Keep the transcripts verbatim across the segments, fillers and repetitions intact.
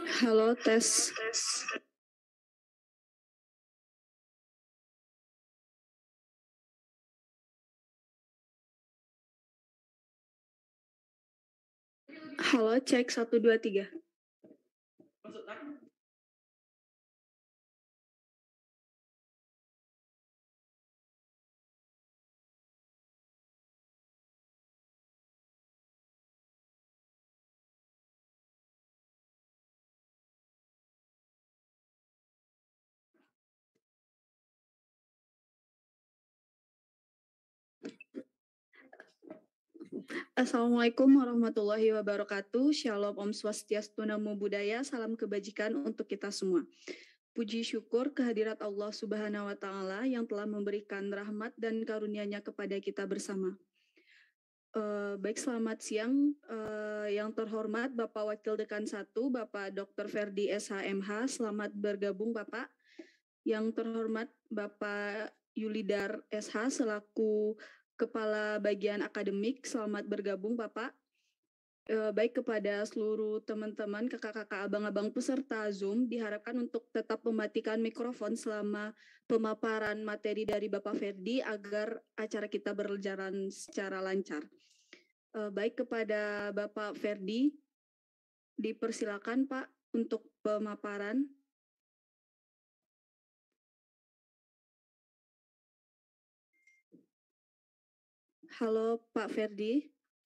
Halo, tes. Halo, cek satu dua tiga. Assalamualaikum warahmatullahi wabarakatuh. Shalom, Om Swastiastu, Namo Buddhaya, salam kebajikan untuk kita semua. Puji syukur kehadirat Allah Subhanahu wa Ta'ala yang telah memberikan rahmat dan karunia-Nya kepada kita bersama. Uh, baik, selamat siang uh, yang terhormat Bapak Wakil Dekan satu, Bapak doktor Ferdi S H M H. Selamat bergabung Bapak. Yang terhormat Bapak Yulidar S H selaku Kepala Bagian Akademik, selamat bergabung Bapak. E, baik kepada seluruh teman-teman, kakak-kakak, abang-abang peserta Zoom, diharapkan untuk tetap mematikan mikrofon selama pemaparan materi dari Bapak Ferdi agar acara kita berjalan secara lancar. E, baik kepada Bapak Ferdi, dipersilakan Pak untuk pemaparan. Halo Pak Ferdi.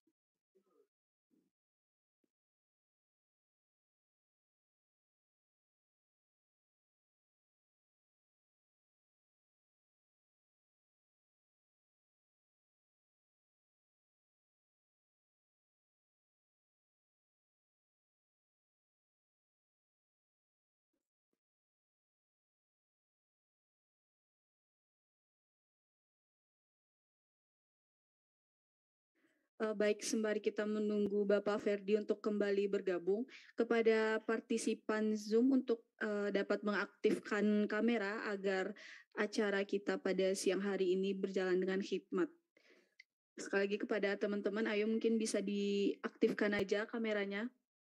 Uh, baik, sembari kita menunggu Bapak Ferdi untuk kembali bergabung, kepada partisipan Zoom untuk uh, dapat mengaktifkan kamera agar acara kita pada siang hari ini berjalan dengan hikmat. Sekali lagi kepada teman-teman, ayo mungkin bisa diaktifkan aja kameranya.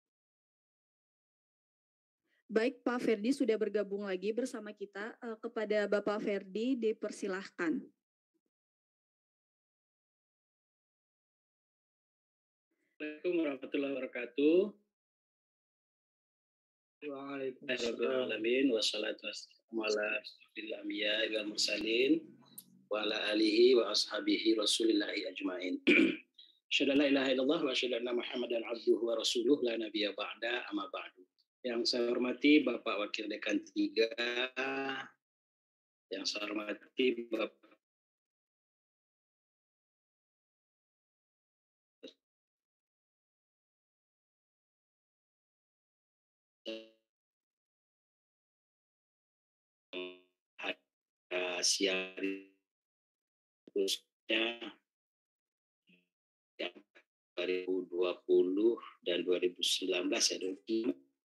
Baik, Pak Ferdi sudah bergabung lagi bersama kita. Uh, kepada Bapak Ferdi, dipersilahkan. Assalamualaikum warahmatullahi wabarakatuh. Waalaikumsalam. Wassalatu wassalamu ala asyrofil anbiya'i wal mursalin wa ala alihi wa ashabihi rasulillahi ajmain. Asyhadu an la ilaha illallah wa asyhadu anna Muhammadan abduhu wa rasuluh la nabiyya ba'da amma ba'du. Yang saya hormati Bapak Wakil Dekan tiga, yang saya hormati Bapak siang khususnya yang dua ribu dua puluh dan dua ribu sembilan belas ya dulu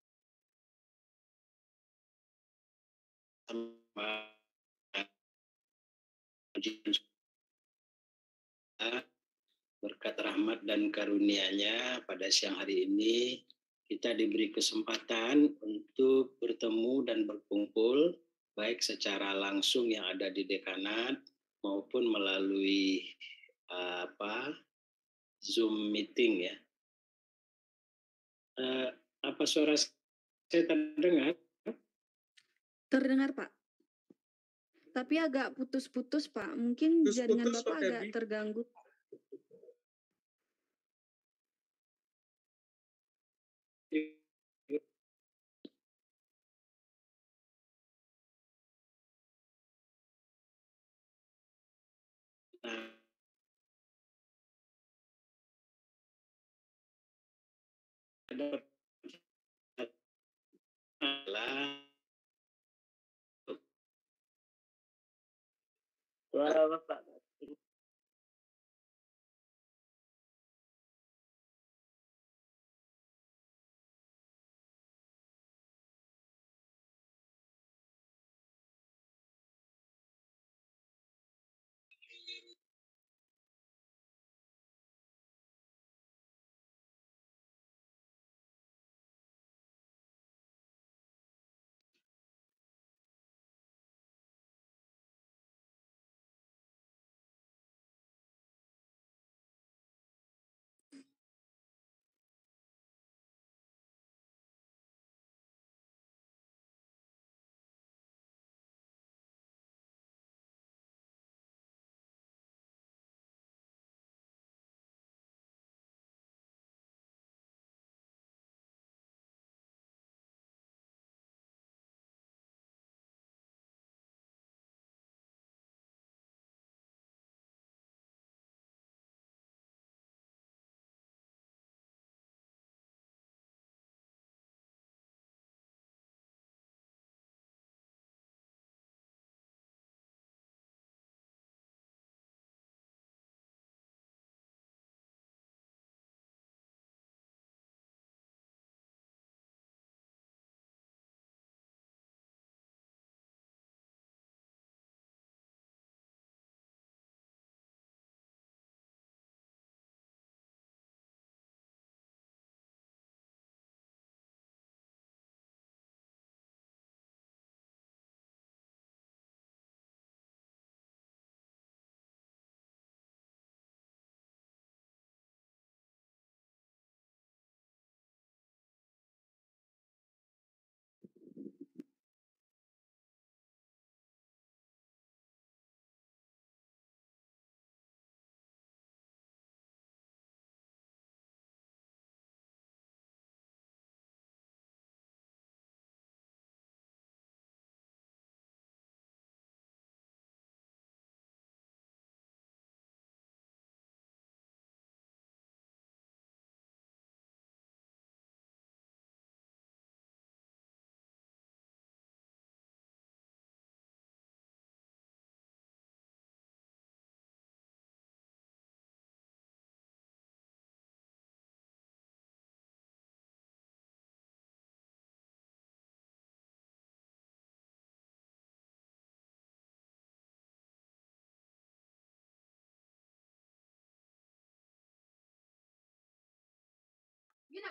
berkat rahmat dan karunia-Nya pada siang hari ini kita diberi kesempatan untuk bertemu dan berkumpul baik secara langsung yang ada di dekanat maupun melalui uh, apa Zoom meeting ya. Uh, apa suara saya terdengar? Terdengar Pak. Tapi agak putus-putus Pak. Mungkin putus, jaringan putus, Bapak agak terganggu. Suara Bapak.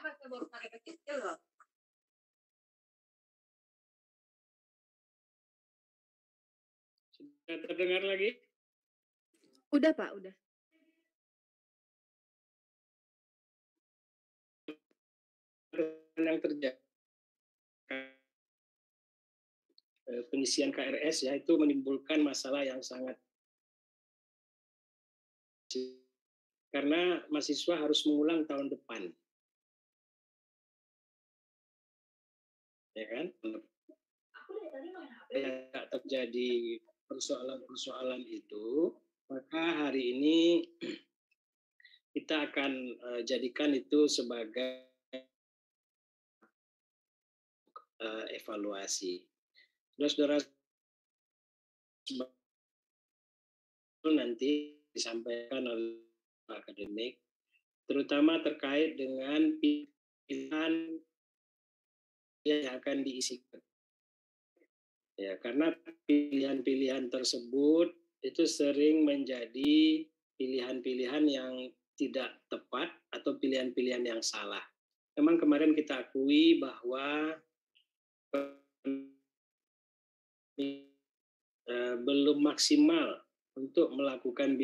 Sudah terdengar lagi? Udah Pak, udah. Yang terjadi pengisian K R S ya itu menimbulkan masalah yang sangat, karena mahasiswa harus mengulang tahun depan, ya kan? Ya, terjadi persoalan-persoalan itu, maka hari ini kita akan uh, jadikan itu sebagai uh, evaluasi. Saudara-saudara, nanti disampaikan oleh akademik, terutama terkait dengan pilihan yang akan diisikan. Ya, karena pilihan-pilihan tersebut itu sering menjadi pilihan-pilihan yang tidak tepat atau pilihan-pilihan yang salah. Memang kemarin kita akui bahwa eh, belum maksimal untuk melakukan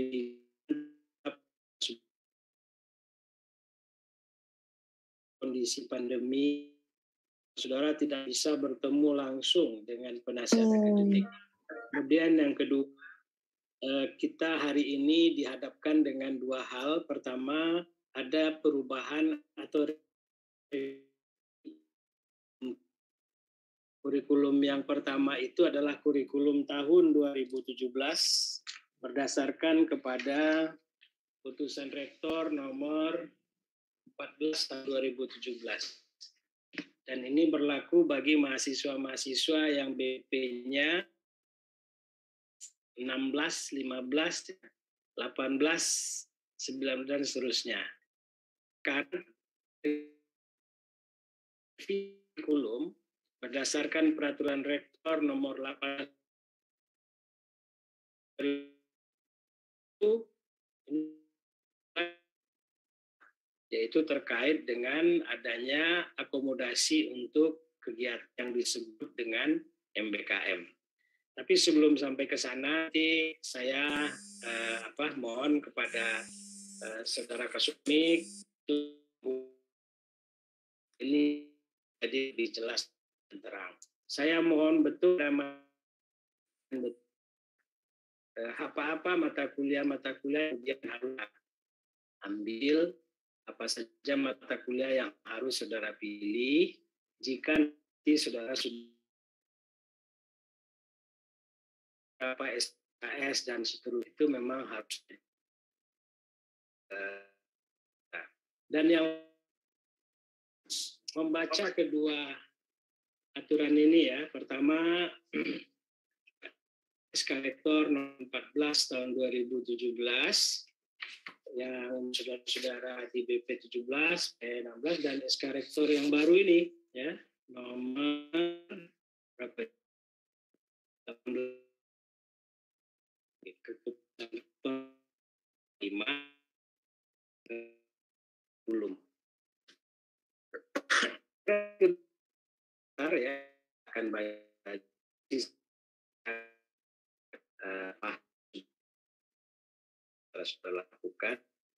kondisi pandemi, saudara tidak bisa bertemu langsung dengan penasihat hmm. akademik. Kemudian yang kedua, kita hari ini dihadapkan dengan dua hal. Pertama, ada perubahan atau kurikulum yang pertama itu adalah kurikulum tahun dua ribu tujuh belas berdasarkan kepada putusan rektor nomor empat belas tahun dua ribu tujuh belas. Dan ini berlaku bagi mahasiswa-mahasiswa yang B P-nya enam belas, lima belas, delapan belas, sembilan belas, dan seterusnya. Karena kurikulum berdasarkan peraturan rektor nomor delapan itu yaitu terkait dengan adanya akomodasi untuk kegiatan yang disebut dengan M B K M. Tapi sebelum sampai ke sana, nanti saya eh, apa mohon kepada eh, saudara Kasubnik ini jadi dijelas dan terang. Saya mohon betul nama eh, apa-apa mata kuliah mata kuliah yang harus ambil, apa saja mata kuliah yang harus saudara pilih jika nanti saudara sudah apa S K S dan seterusnya itu memang harus. Dan yang membaca kedua aturan ini ya, pertama S K Rektor nomor empat belas tahun dua ribu tujuh belas yang saudara-saudara di B P tujuh belas, B P enam belas, dan S K Rektor yang baru ini ya nomor berapa? lima belum benar ya akan bayar uh, sudah lakukan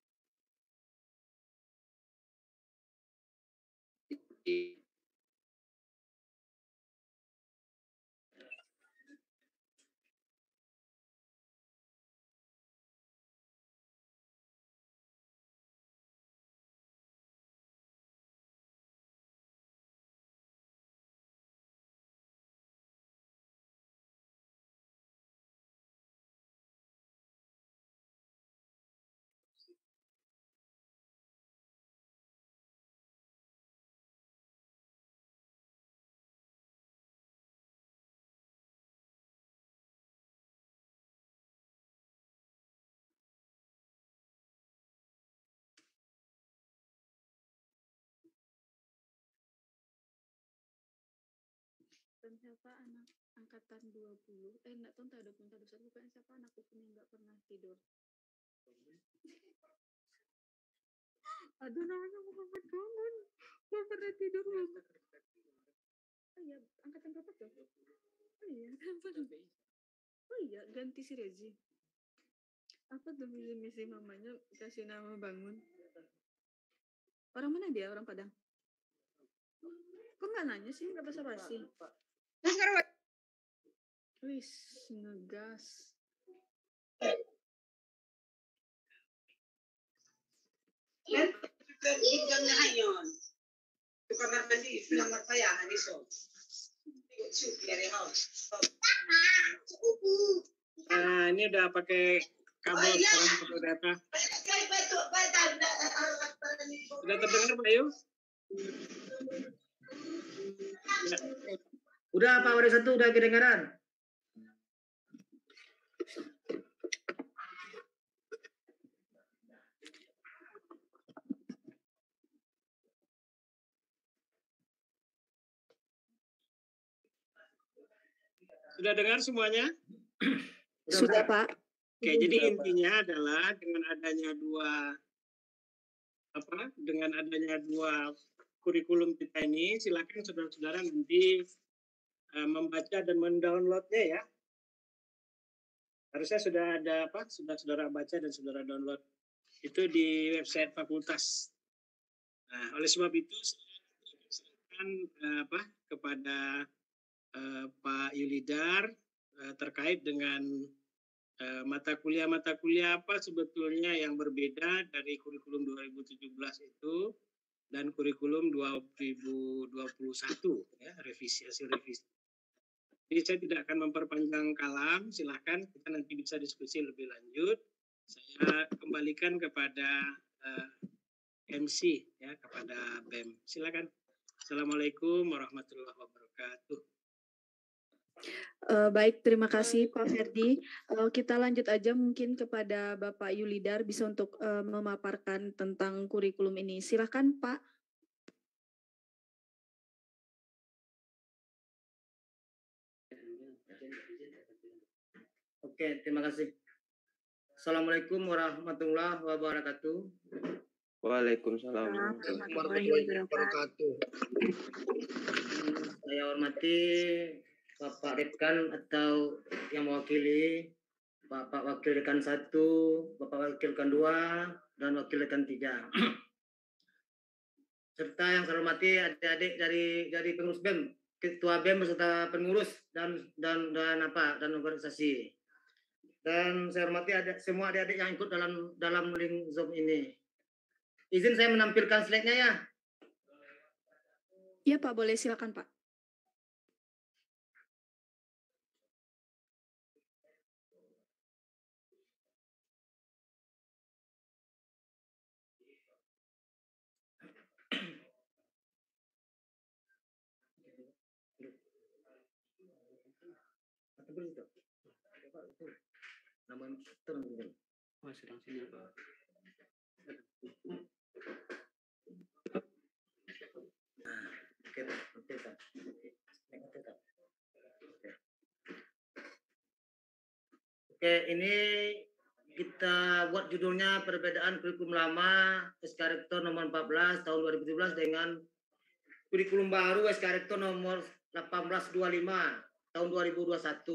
di Dan siapa anak angkatan dua puluh, eh enggak tahu ada pun ada satu bukan siapa anak hukum yang enggak pernah tidur. Aduh namanya Muhammad Bangun. tidur mulu. Oh iya, angkatan berapa tuh? Oh iya, oh iya, ganti si Rezi. Apa tuh misi-misi mamanya kasih nama bangun? Orang mana dia? Orang Padang? Kok nggak nanya sih? Nggak basa-basi. Wis, ngegas. Nah, ini udah pakai kabel sekarang untuk data. Sudah terdengar Pak Yu? Ya. Udah Pak Wari satu udah kedengaran. Sudah dengar semuanya? Sudah, Pak. Oke, jadi intinya adalah dengan adanya dua apa? Dengan adanya dua kurikulum kita ini, silakan saudara-saudara nanti uh, membaca dan mendownloadnya ya. Harusnya sudah ada apa? Sudah saudara baca dan saudara download itu di website fakultas. Nah, oleh sebab itu silakan uh, apa kepada uh, Pak Yulidar uh, terkait dengan uh, mata kuliah-mata kuliah apa sebetulnya yang berbeda dari kurikulum dua ribu tujuh belas itu dan kurikulum dua ribu dua puluh satu ya, revisi hasil revisi. Jadi saya tidak akan memperpanjang kalam, silahkan kita nanti bisa diskusi lebih lanjut. Saya kembalikan kepada uh, M C ya, kepada B E M. Silakan. Assalamualaikum warahmatullahi wabarakatuh. Uh, baik, terima kasih Pak Ferdi. Uh, kita lanjut aja mungkin kepada Bapak Yulidar bisa untuk uh, memaparkan tentang kurikulum ini. Silakan Pak. Oke, terima kasih. Assalamualaikum warahmatullahi wabarakatuh. Waalaikumsalam warahmatullahi wabarakatuh. Saya hormati Bapak Dekan atau yang mewakili, Bapak Wakil Dekan satu, Bapak Wakil Dekan dua, dan Wakil Dekan tiga. Serta yang saya hormati adik-adik dari dari pengurus B E M, Ketua B E M beserta pengurus dan dan dan apa dan organisasi. Dan saya hormati ada semua adik-adik yang ikut dalam dalam link Zoom ini. Izin saya menampilkan slide-nya ya. Iya Pak, boleh silakan Pak. Oh, sedang sini Pak. Oke, oke, Pak. Oke, ini kita buat judulnya perbedaan kurikulum lama S K Rektor nomor empat belas tahun dua ribu tujuh belas dengan kurikulum baru S K Rektor nomor delapan belas dua puluh lima tahun dua ribu dua puluh satu.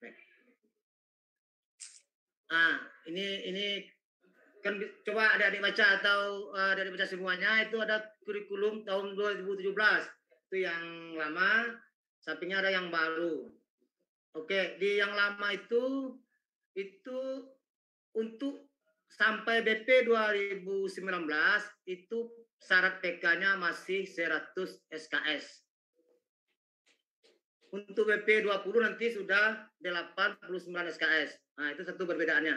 Nah, ini ini kan coba adik-adik baca atau uh, adik-adik baca semuanya itu ada kurikulum tahun dua ribu tujuh belas. Itu yang lama, sampingnya ada yang baru. Oke, di yang lama itu itu untuk sampai B P dua ribu sembilan belas itu syarat P K-nya masih seratus S K S. Untuk B P dua puluh nanti sudah delapan puluh sembilan S K S. Nah, itu satu perbedaannya.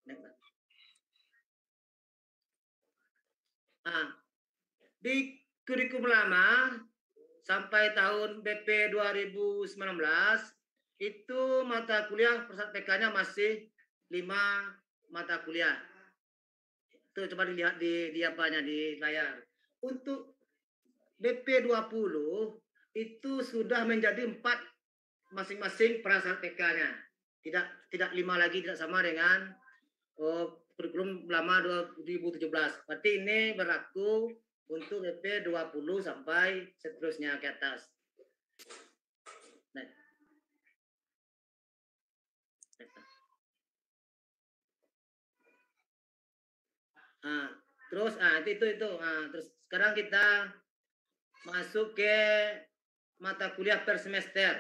Nah, di kurikulum lama sampai tahun B P dua ribu sembilan belas itu mata kuliah persat P K-nya masih lima mata kuliah. Itu coba dilihat di di apanya di layar. Untuk B P dua puluh itu sudah menjadi empat masing-masing persat P K-nya. Tidak tidak lima lagi, tidak sama dengan oh, kurikulum lama dua ribu tujuh belas. Berarti ini berlaku untuk B P dua puluh sampai seterusnya ke atas. Nah. Nah, terus ah itu itu itu. Nah, terus sekarang kita masuk ke mata kuliah per semester.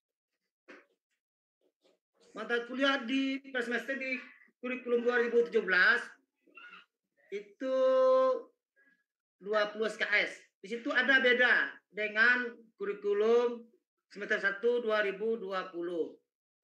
Mata kuliah di per semester di kurikulum dua ribu tujuh belas itu dua puluh S K S. Di situ ada beda dengan kurikulum semester satu dua ribu dua puluh.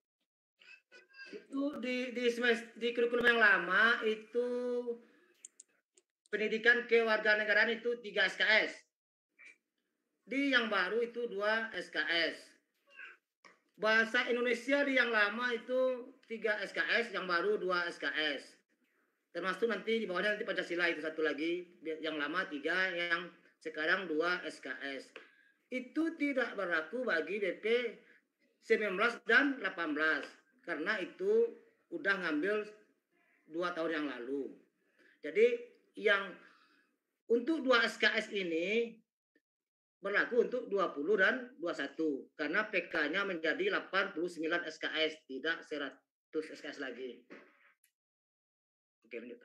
Itu di di semester di kurikulum yang lama itu pendidikan kewarganegaraan itu tiga S K S. Di yang baru itu dua S K S. Bahasa Indonesia di yang lama itu tiga S K S, yang baru dua S K S. Termasuk nanti di bawahnya nanti Pancasila itu satu lagi, yang lama tiga, yang sekarang dua S K S. Itu tidak berlaku bagi D P sembilan belas dan delapan belas karena itu udah ngambil dua tahun yang lalu. Jadi yang untuk dua S K S ini berlaku untuk dua puluh dan dua puluh satu karena P K-nya menjadi delapan puluh sembilan S K S, tidak seratus S K S lagi. Oke, lanjut.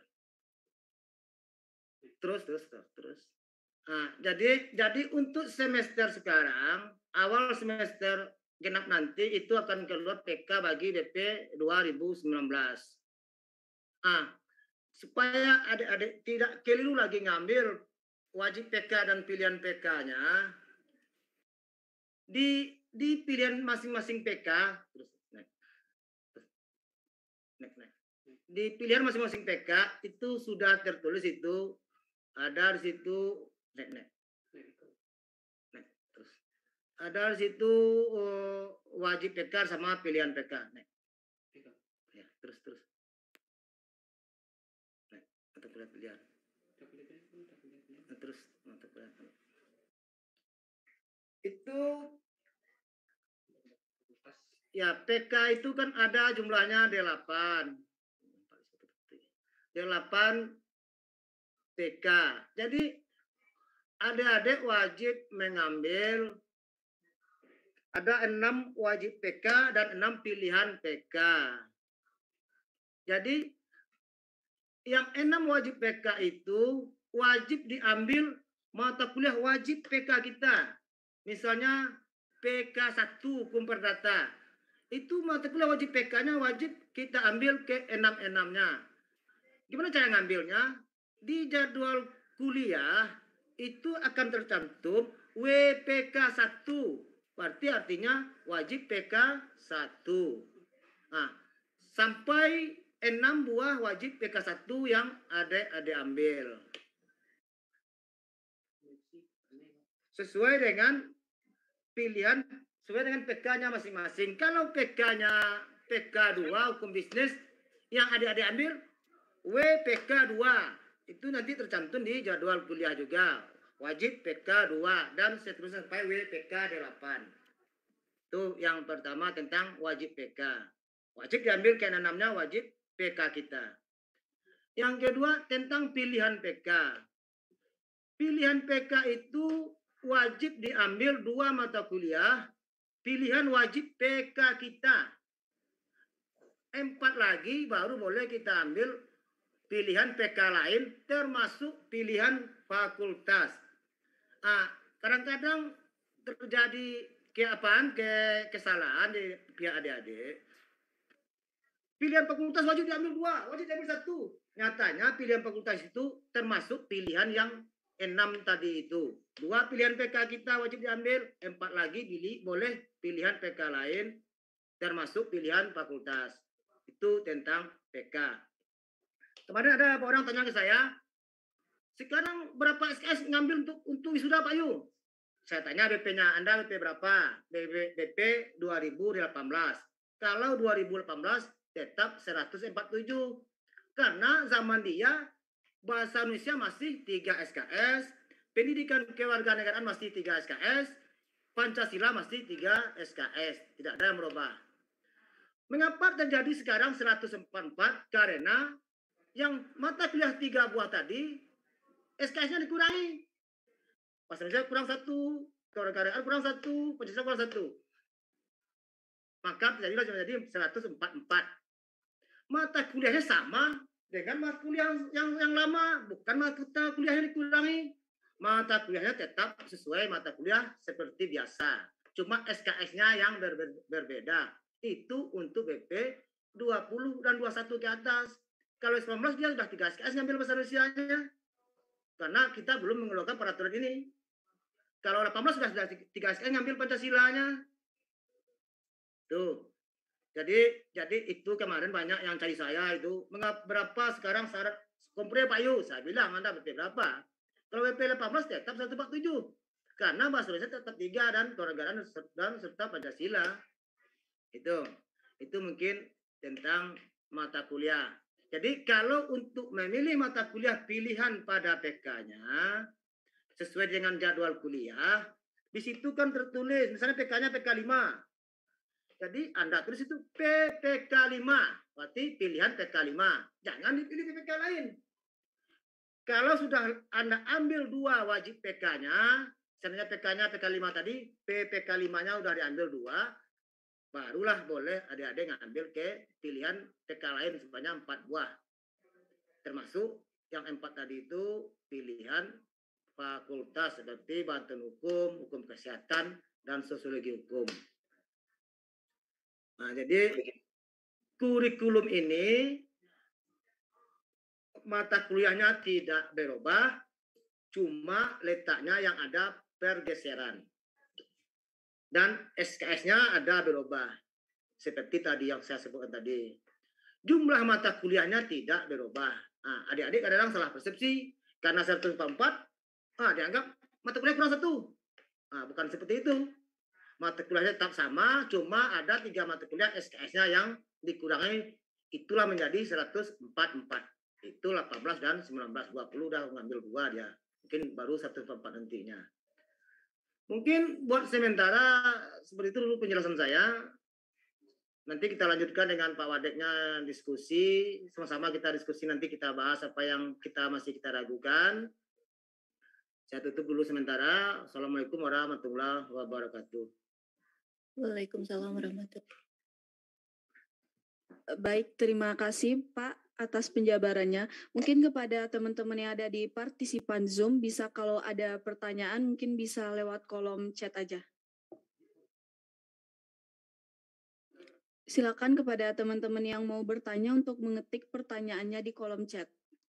Terus terus terus terus. Nah, jadi jadi untuk semester sekarang, awal semester genap nanti itu akan keluar P K bagi D P dua ribu sembilan belas. Ah, supaya adik-adik tidak keliru lagi ngambil wajib P K dan pilihan P K-nya, di di pilihan masing-masing P K terus naik, naik, naik. Di pilihan masing-masing P K itu sudah tertulis itu ada di situ naik, naik. Naik, terus ada di situ uh, wajib P K sama pilihan P K. Naik. Ya, terus terus. Naik, atau pilihan pilihan. Terus mantap ya. Itu ya P K itu kan ada jumlahnya delapan. delapan P K. Jadi adik-adik wajib mengambil ada enam wajib P K dan enam pilihan P K. Jadi yang enam wajib P K itu wajib diambil mata kuliah wajib P K kita. Misalnya P K satu hukum perdata. Itu mata kuliah wajib P K-nya wajib kita ambil ke enam-enamnya. Gimana cara ngambilnya? Di jadwal kuliah itu akan tercantum W P K satu. Berarti artinya wajib P K satu. Nah, sampai enam buah wajib P K satu yang adik-adik ambil. Sesuai dengan pilihan, sesuai dengan P K-nya masing-masing. Kalau P K-nya P K dua hukum bisnis yang adik-adik ambil W P K dua. Itu nanti tercantum di jadwal kuliah juga. Wajib P K dua dan seterusnya sampai W P K delapan. Itu yang pertama tentang wajib P K. Wajib diambil ke enamnya wajib P K kita. Yang kedua tentang pilihan P K. Pilihan P K itu wajib diambil dua mata kuliah. Pilihan wajib P K kita. Empat lagi baru boleh kita ambil pilihan P K lain termasuk pilihan fakultas. Ah, kadang-kadang terjadi ke apaan ke kesalahan di pihak adik-adik. Pilihan fakultas wajib diambil dua, wajib diambil satu. Nyatanya pilihan fakultas itu termasuk pilihan yang enam tadi itu. Dua pilihan P K kita wajib diambil, empat lagi pilih boleh pilihan P K lain termasuk pilihan fakultas. Itu tentang P K. Kemarin ada orang tanya ke saya, sekarang berapa S K S ngambil untuk untuk wisuda Pak Yu? Saya tanya B P-nya, Anda B P berapa? B P, B P dua ribu delapan belas. Kalau dua ribu delapan belas tetap seratus empat puluh tujuh. Karena zaman dia bahasa Indonesia masih tiga S K S, pendidikan kewarganegaraan masih tiga S K S, Pancasila masih tiga S K S. Tidak ada yang berubah. Mengapa terjadi sekarang seratus empat puluh empat? Karena yang mata kuliah tiga buah tadi S K S-nya dikurangi. bahasa Indonesia kurang satu, kewarganegaraan kurang satu, Pancasila kurang satu. Maka terjadilah menjadi seratus empat puluh empat. Mata kuliahnya sama dengan mata kuliah yang, yang, yang lama, bukan mata kuliah yang dikurangi. Mata kuliahnya tetap sesuai mata kuliah seperti biasa. Cuma S K S-nya yang ber, ber, berbeda. Itu untuk B P dua puluh dan dua puluh satu ke atas. Kalau sembilan belas dia sudah tiga S K S ngambil bahasa Indonesia-nya. Karena kita belum mengeluarkan peraturan ini. Kalau delapan belas sudah tiga S K S ngambil Pancasilanya. Tuh. Jadi jadi itu kemarin banyak yang cari saya itu, mengapa berapa sekarang syarat kompreh Pak Yu? Saya bilang Anda B P berapa? Kalau B P delapan belas tetap seratus empat puluh tujuh. Karena bahasa Indonesia tetap tiga dan kewarganegaraan dan serta Pancasila. Itu. Itu mungkin tentang mata kuliah. Jadi kalau untuk memilih mata kuliah pilihan pada P K-nya sesuai dengan jadwal kuliah, di situ kan tertulis misalnya P K-nya P K lima. Jadi Anda tulis itu P P K lima, berarti pilihan P K lima. Jangan dipilih P P K lain. Kalau sudah Anda ambil dua wajib P K-nya, misalnya P K-nya P K lima tadi, P P K lima-nya sudah diambil dua, barulah boleh adik-adik ngambil ke pilihan P K lain sebanyak empat buah. Termasuk yang empat tadi itu pilihan fakultas seperti Banten Hukum, Hukum Kesehatan, dan Sosiologi Hukum. Nah, jadi kurikulum ini mata kuliahnya tidak berubah, cuma letaknya yang ada pergeseran. Dan S K S-nya ada berubah. Seperti tadi yang saya sebutkan tadi. Jumlah mata kuliahnya tidak berubah. Nah, adik-adik kadang-kadang salah persepsi. Karena seratus empat puluh empat, ah, dianggap mata kuliah kurang satu. Nah, bukan seperti itu. Mata kuliahnya tetap sama, cuma ada tiga mata kuliah S K S-nya yang dikurangi, itulah menjadi seratus empat puluh empat. Itu delapan belas dan sembilan belas, dua puluh udah mengambil dua dia. Mungkin baru seratus empat puluh empat nantinya. Mungkin buat sementara seperti itu dulu penjelasan saya. Nanti kita lanjutkan dengan Pak Wadeknya diskusi, sama-sama kita diskusi nanti kita bahas apa yang kita masih kita ragukan. Saya tutup dulu sementara. Assalamualaikum warahmatullahi wabarakatuh. Waalaikumsalam warahmatullahi wabarakatuh. Baik, terima kasih Pak atas penjabarannya. Mungkin kepada teman-teman yang ada di partisipan Zoom, bisa kalau ada pertanyaan mungkin bisa lewat kolom chat aja. Silakan kepada teman-teman yang mau bertanya untuk mengetik pertanyaannya di kolom chat.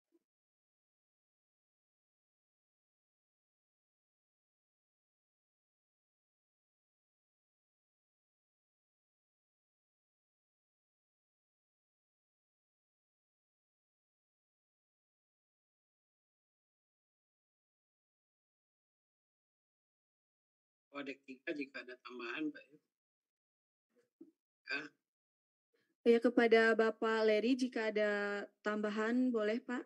Wadek tiga jika ada tambahan, Pak. Ya. Ya, kepada Bapak Leri jika ada tambahan boleh Pak.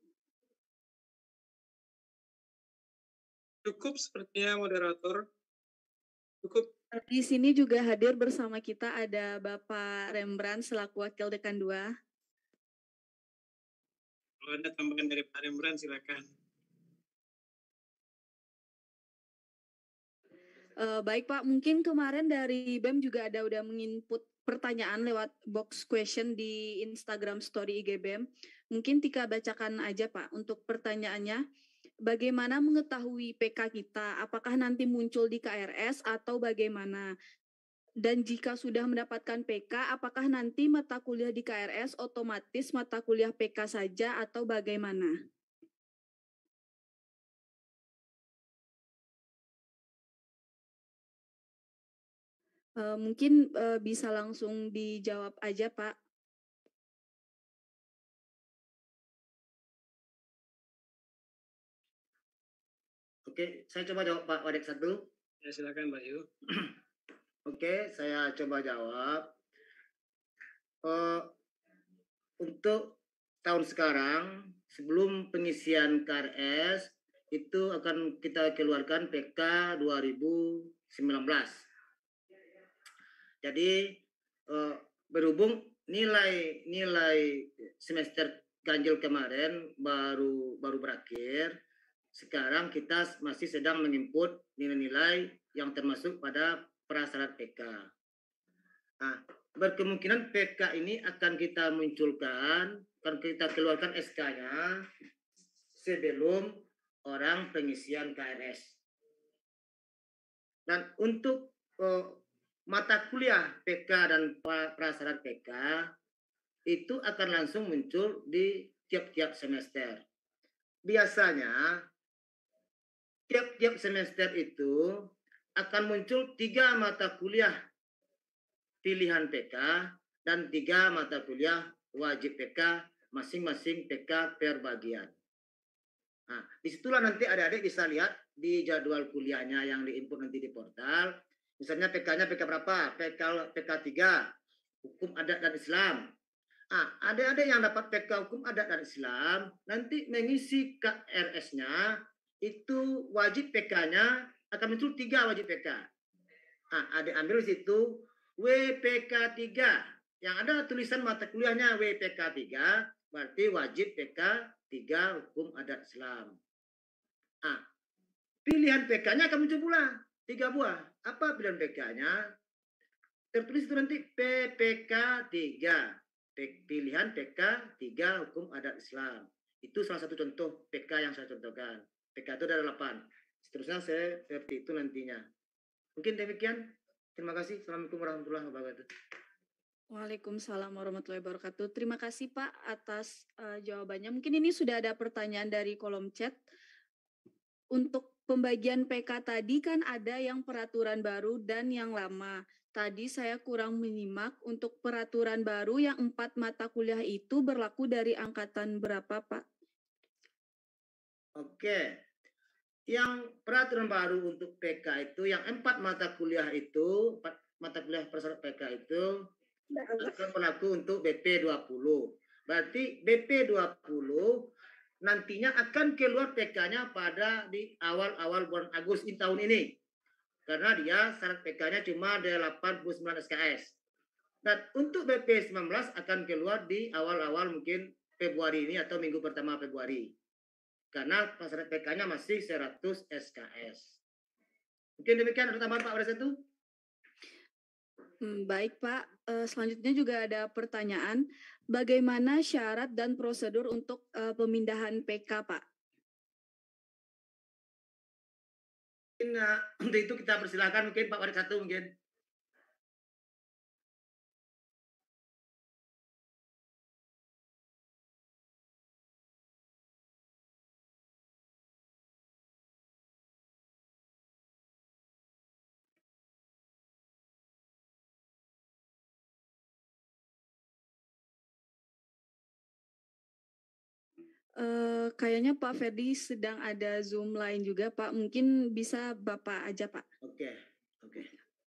Cukup sepertinya moderator. Cukup. Di sini juga hadir bersama kita ada Bapak Rembrandt selaku Wakil Dekan dua. Kalau ada tambahan dari Pak Rembrandt silakan. Uh, baik Pak, mungkin kemarin dari B E M juga ada udah menginput pertanyaan lewat box question di Instagram Story I G B E M. Mungkin Tika bacakan aja Pak untuk pertanyaannya. Bagaimana mengetahui P K kita? Apakah nanti muncul di K R S atau bagaimana? Dan jika sudah mendapatkan P K, apakah nanti mata kuliah di K R S otomatis mata kuliah P K saja atau bagaimana? Uh, mungkin uh, bisa langsung dijawab aja, Pak. Oke, saya coba jawab Pak Wadek satu. Ya, silakan Pak Yu. Oke, saya coba jawab. Uh, untuk tahun sekarang, sebelum pengisian K R S, itu akan kita keluarkan P K dua ribu sembilan belas. Jadi uh, berhubung nilai nilai semester ganjil kemarin baru baru berakhir, sekarang kita masih sedang menginput nilai-nilai yang termasuk pada prasyarat P K. Nah, berkemungkinan P K ini akan kita munculkan, akan kita keluarkan S K-nya sebelum orang pengisian K R S. Dan untuk uh, mata kuliah P K dan prasyarat P K itu akan langsung muncul di tiap-tiap semester. Biasanya tiap-tiap semester itu akan muncul tiga mata kuliah pilihan P K dan tiga mata kuliah wajib P K, masing-masing P K per bagian. Nah, disitulah nanti adik-adik bisa lihat di jadwal kuliahnya yang diinput nanti di portal. Misalnya P K-nya P K berapa? P K P K tiga, Hukum Adat dan Islam. Nah, adik-adik yang dapat P K Hukum Adat dan Islam, nanti mengisi K R S-nya, itu wajib P K-nya akan muncul tiga wajib P K. Nah, adik ambil di situ W P K tiga. Yang ada tulisan mata kuliahnya W P K tiga, berarti wajib P K tiga Hukum Adat Islam. Nah, pilihan P K-nya akan muncul pula, tiga buah. Apa pilihan P K-nya? Tertulis itu nanti P P K tiga. Pilihan P K tiga Hukum Adat Islam. Itu salah satu contoh P K yang saya contohkan. P K itu ada delapan. Seterusnya saya seperti itu nantinya. Mungkin demikian. Terima kasih. Assalamualaikum warahmatullahi wabarakatuh. Waalaikumsalam warahmatullahi wabarakatuh. Terima kasih Pak atas uh, jawabannya. Mungkin ini sudah ada pertanyaan dari kolom chat. Untuk pembagian P K tadi kan ada yang peraturan baru dan yang lama. Tadi saya kurang menyimak, untuk peraturan baru yang empat mata kuliah itu berlaku dari angkatan berapa, Pak? Oke, yang peraturan baru untuk P K itu, yang empat mata kuliah itu, empat mata kuliah persyarat P K itu akan berlaku untuk B P dua puluh. Berarti B P dua puluh nantinya akan keluar P K-nya pada di awal-awal bulan Agustus tahun ini. Karena dia syarat P K-nya cuma delapan puluh sembilan S K S. Dan untuk B P sembilan belas akan keluar di awal-awal mungkin Februari ini atau minggu pertama Februari. Karena syarat P K-nya masih seratus S K S. Mungkin demikian, ada tambahan Pak pada satu? Hmm, baik Pak, uh, selanjutnya juga ada pertanyaan. Bagaimana syarat dan prosedur untuk uh, pemindahan P K Pak? Nah, untuk itu kita persilahkan mungkin Pak Warid satu mungkin. Uh, kayaknya Pak Ferdi sedang ada Zoom lain juga Pak. Mungkin bisa Bapak aja Pak. Oke, oke.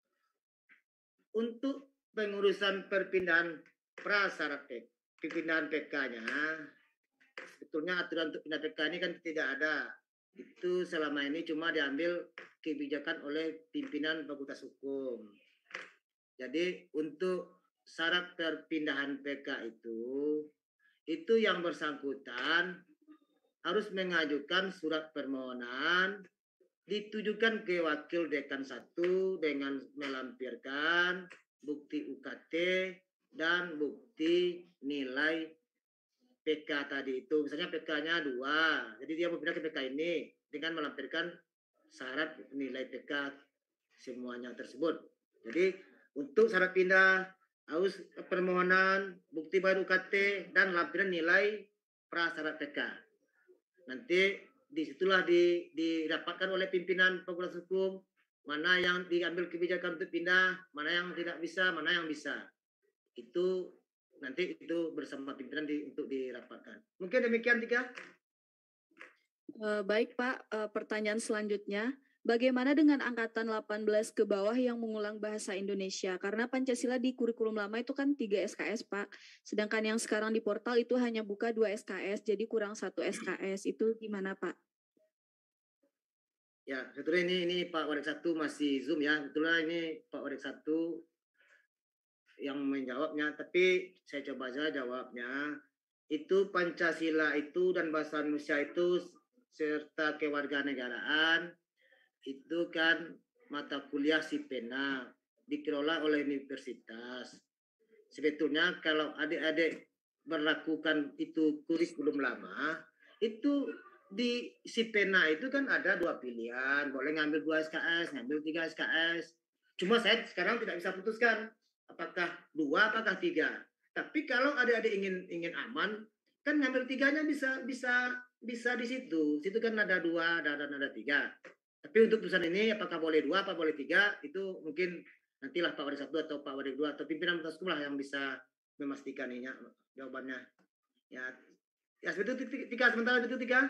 Untuk pengurusan perpindahan prasyarat P K, perpindahan P K-nya, sebetulnya aturan untuk pindah P K ini kan tidak ada. Itu selama ini cuma diambil kebijakan oleh pimpinan Fakultas Hukum. Jadi untuk syarat perpindahan P K itu, itu yang bersangkutan harus mengajukan surat permohonan ditujukan ke wakil dekan satu dengan melampirkan bukti U K T dan bukti nilai P K tadi itu. Misalnya P K-nya dua, jadi dia mau pindah ke P K ini dengan melampirkan syarat nilai P K semuanya tersebut. Jadi untuk syarat pindah harus permohonan, bukti bayar U K T, dan lampiran nilai prasyarat P K. Nanti disitulah di, didapatkan oleh pimpinan Fakultas Hukum mana yang diambil kebijakan untuk pindah, mana yang tidak bisa, mana yang bisa. Itu nanti itu bersama pimpinan di, untuk dirapatkan. Mungkin demikian Tika. Uh, baik Pak, uh, pertanyaan selanjutnya. Bagaimana dengan angkatan delapan belas ke bawah yang mengulang bahasa Indonesia? Karena Pancasila di kurikulum lama itu kan tiga S K S, Pak. Sedangkan yang sekarang di portal itu hanya buka dua S K S, jadi kurang satu S K S. Itu gimana, Pak? Ya, sebetulnya ini, ini Pak Wadik satu masih Zoom ya. Sebetulnya ini Pak Wadik satu yang menjawabnya. Tapi saya coba saja jawabnya. Itu Pancasila itu dan bahasa Indonesia itu serta kewarganegaraan itu kan mata kuliah SIPENA dikelola oleh universitas. Sebetulnya kalau adik-adik berlakukan itu kurikulum lama, itu di SIPENA itu kan ada dua pilihan, boleh ngambil dua S K S, ngambil tiga S K S. Cuma saya sekarang tidak bisa putuskan apakah dua, apakah tiga. Tapi kalau adik-adik ingin ingin aman, kan ngambil tiganya bisa bisa bisa di situ. Situ kan ada dua dan ada tiga. Tapi untuk perusahaan ini apakah boleh dua, apa boleh tiga, itu mungkin nantilah Pak Wadik satu atau Pak Wadik dua atau pimpinan Fakultasku lah yang bisa memastikan ini jawabannya. Ya, ya seperti itu tiga sementara itu tiga.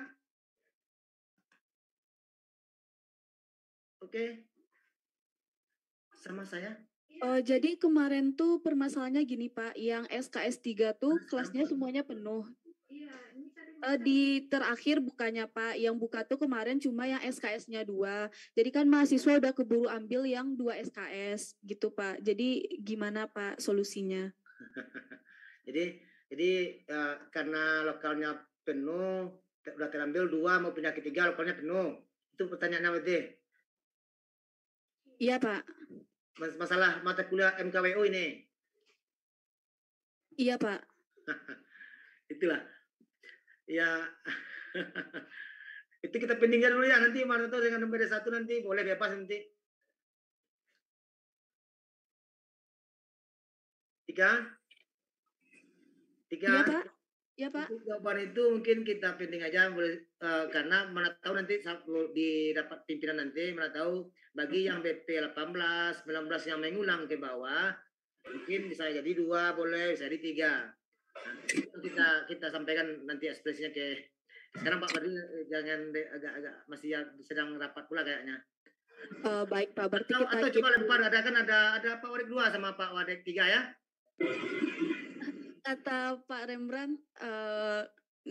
Oke, sama saya. Oh, jadi kemarin tuh permasalahannya gini Pak, yang S K S tiga tuh kelasnya semuanya penuh. Uh, di terakhir bukannya Pak, yang buka tuh kemarin cuma yang S K S-nya dua. Jadi kan mahasiswa udah keburu ambil yang dua S K S gitu Pak. Jadi gimana Pak solusinya? jadi jadi uh, karena lokalnya penuh, udah terambil dua mau pindah ke tiga, lokalnya penuh. Itu pertanyaannya berarti? Iya Pak. Mas masalah mata kuliah M K W U ini? Iya Pak. Itulah. Ya, itu kita pendingnya dulu ya, nanti mana tahu dengan nomor satu nanti boleh bebas nanti. Tiga, tiga. Iya Pak, iya Pak. Jawaban itu mungkin kita pending aja, boleh uh, karena mana tahu nanti di dapat pimpinan nanti, mana tahu bagi yang B P delapan belas, sembilan belas yang mengulang ke bawah, mungkin bisa jadi dua, boleh bisa jadi tiga. Nah, kita kita sampaikan nanti ekspresinya ke sekarang Pak Wadi, jangan agak-agak masih ya, sedang rapat pula kayaknya. Uh, baik Pak, berarti atau, kita atau coba lempar, ada kan ada ada Pak Wadek dua sama Pak Wadek tiga ya. Kata Pak Rembrandt, uh,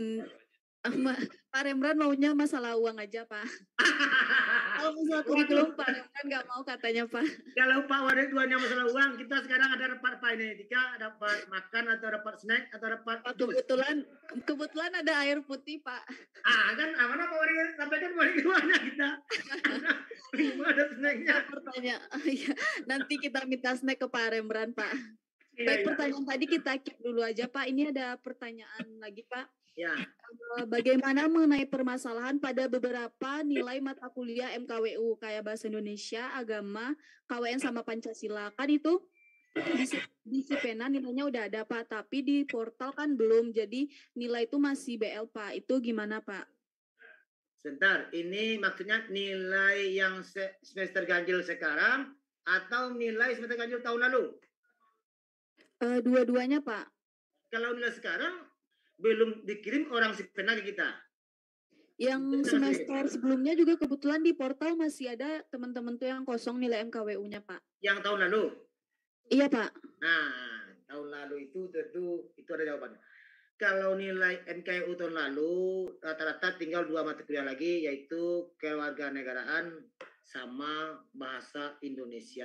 Pak Rembrandt maunya masalah uang aja Pak. Kalau masalah kurikulum Pak Rembrandt nggak mau katanya Pak. Kalau Pak Wadek duanya masalah uang, kita sekarang ada dapat apa ini? Tiga dapat makan atau dapat snack atau dapat oh, kebetulan kebetulan ada air putih Pak. Ah kan, ah, mana Pak Wadek sampaikan Wadek duanya kita. Ada snacknya. Pertanyaan, ya, nanti kita minta snack ke Pak Rembrandt Pak. Iya, Baik, iya. pertanyaan tadi kita keep dulu aja Pak. Ini ada pertanyaan lagi Pak. Ya. Bagaimana mengenai permasalahan pada beberapa nilai mata kuliah M K W U kayak bahasa Indonesia, agama, K W N sama Pancasila? Kan itu di, di SIPENA nilainya udah ada Pak, tapi di portal kan belum. Jadi nilai itu masih B L Pak. Itu gimana Pak? Sebentar, ini maksudnya nilai yang semester ganjil sekarang atau nilai semester ganjil tahun lalu? Uh, dua-duanya Pak. Kalau nilai sekarang belum dikirim orang SIPENA ke kita. Yang semester sebelumnya juga kebetulan di portal masih ada teman-teman tuh yang kosong nilai M K W U-nya Pak. Yang tahun lalu? Iya Pak. Nah, tahun lalu itu tentu itu ada jawabannya. Kalau nilai M K W U tahun lalu rata-rata tinggal dua mata kuliah lagi, yaitu kewarganegaraan sama bahasa Indonesia.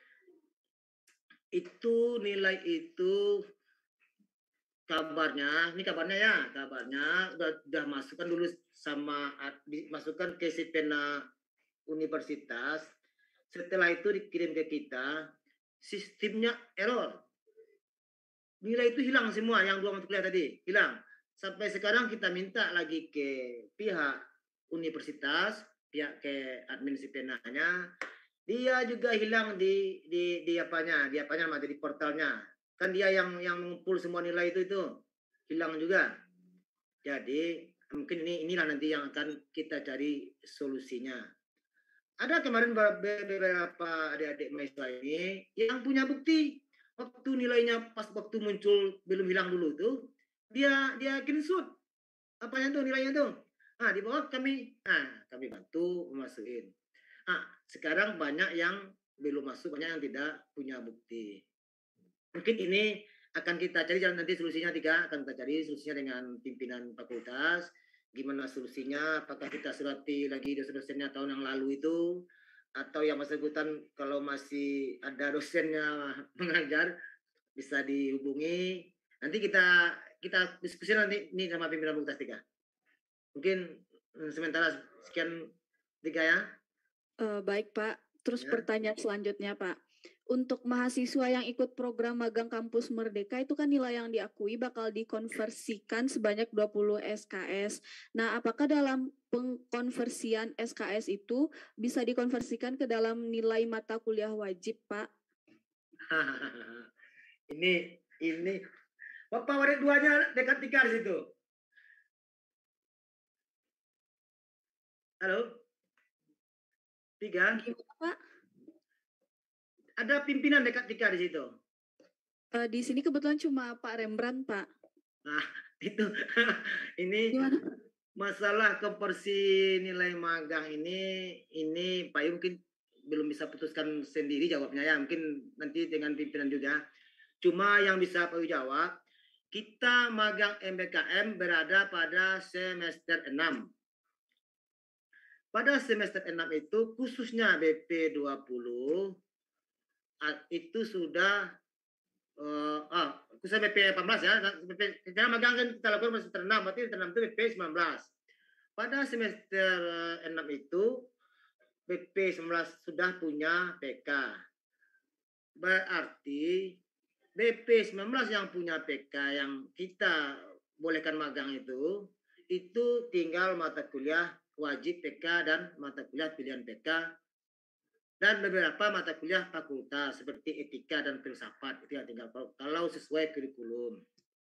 Itu nilai itu kabarnya, ini kabarnya ya, kabarnya udah, udah masukkan dulu sama dimasukkan ke SIPENA universitas. Setelah itu dikirim ke kita, sistemnya error. Nilai itu hilang semua, yang dua mata kuliah tadi hilang. Sampai sekarang kita minta lagi ke pihak universitas, pihak ke admin SIPENA-nya, dia juga hilang di di di apanya, di apanya namanya di portalnya. Kan dia yang yang mengumpul semua nilai itu itu hilang juga. Jadi mungkin ini inilah nanti yang akan kita cari solusinya. Ada kemarin beberapa adik-adik mahasiswa ini yang punya bukti waktu nilainya pas waktu muncul belum hilang dulu tuh dia dia screenshot apanya tuh nilainya tuh. Nah di bawah kami, nah kami bantu memasukin. Nah sekarang banyak yang belum masuk, banyak yang tidak punya bukti. Mungkin ini akan kita cari jalan nanti solusinya tiga, akan kita cari solusinya dengan pimpinan fakultas. Gimana solusinya? Apakah kita surati lagi dosen-dosennya tahun yang lalu itu, atau yang bersangkutan kalau masih ada dosennya mengajar bisa dihubungi. Nanti kita kita diskusi nanti ini sama pimpinan fakultas tiga. Mungkin Sementara sekian tiga ya. Uh, baik Pak. Terus Ya. pertanyaan selanjutnya Pak. Untuk mahasiswa yang ikut program magang kampus Merdeka itu kan nilai yang diakui bakal dikonversikan sebanyak dua puluh S K S. Nah, apakah dalam pengkonversian S K S itu bisa dikonversikan ke dalam nilai mata kuliah wajib, Pak? ini ini Bapak warid duanya dekat tiga di situ. Halo? Tiga? Gimana, Pak? Ada pimpinan dekat tiga di situ. Uh, di sini kebetulan cuma Pak Rembrandt, Pak. Nah, itu ini Gimana? masalah konversi nilai magang ini ini Pak Yu mungkin belum bisa putuskan sendiri jawabnya ya, mungkin nanti dengan pimpinan juga. Cuma yang bisa Pak Yu jawab, kita magang M B K M berada pada semester enam. Pada semester enam itu khususnya B P dua puluh itu sudah uh, ah khususnya B P delapan belas ya. B P kita magang kan kita lakukan semester enam, berarti semester enam itu B P sembilan belas. Pada semester enam itu B P sembilan belas sudah punya P K. Berarti B P sembilan belas yang punya P K yang kita bolehkan magang itu itu tinggal mata kuliah wajib P K dan mata kuliah pilihan P K dan beberapa mata kuliah fakultas seperti etika dan filsafat itu yang tinggal kalau sesuai kurikulum.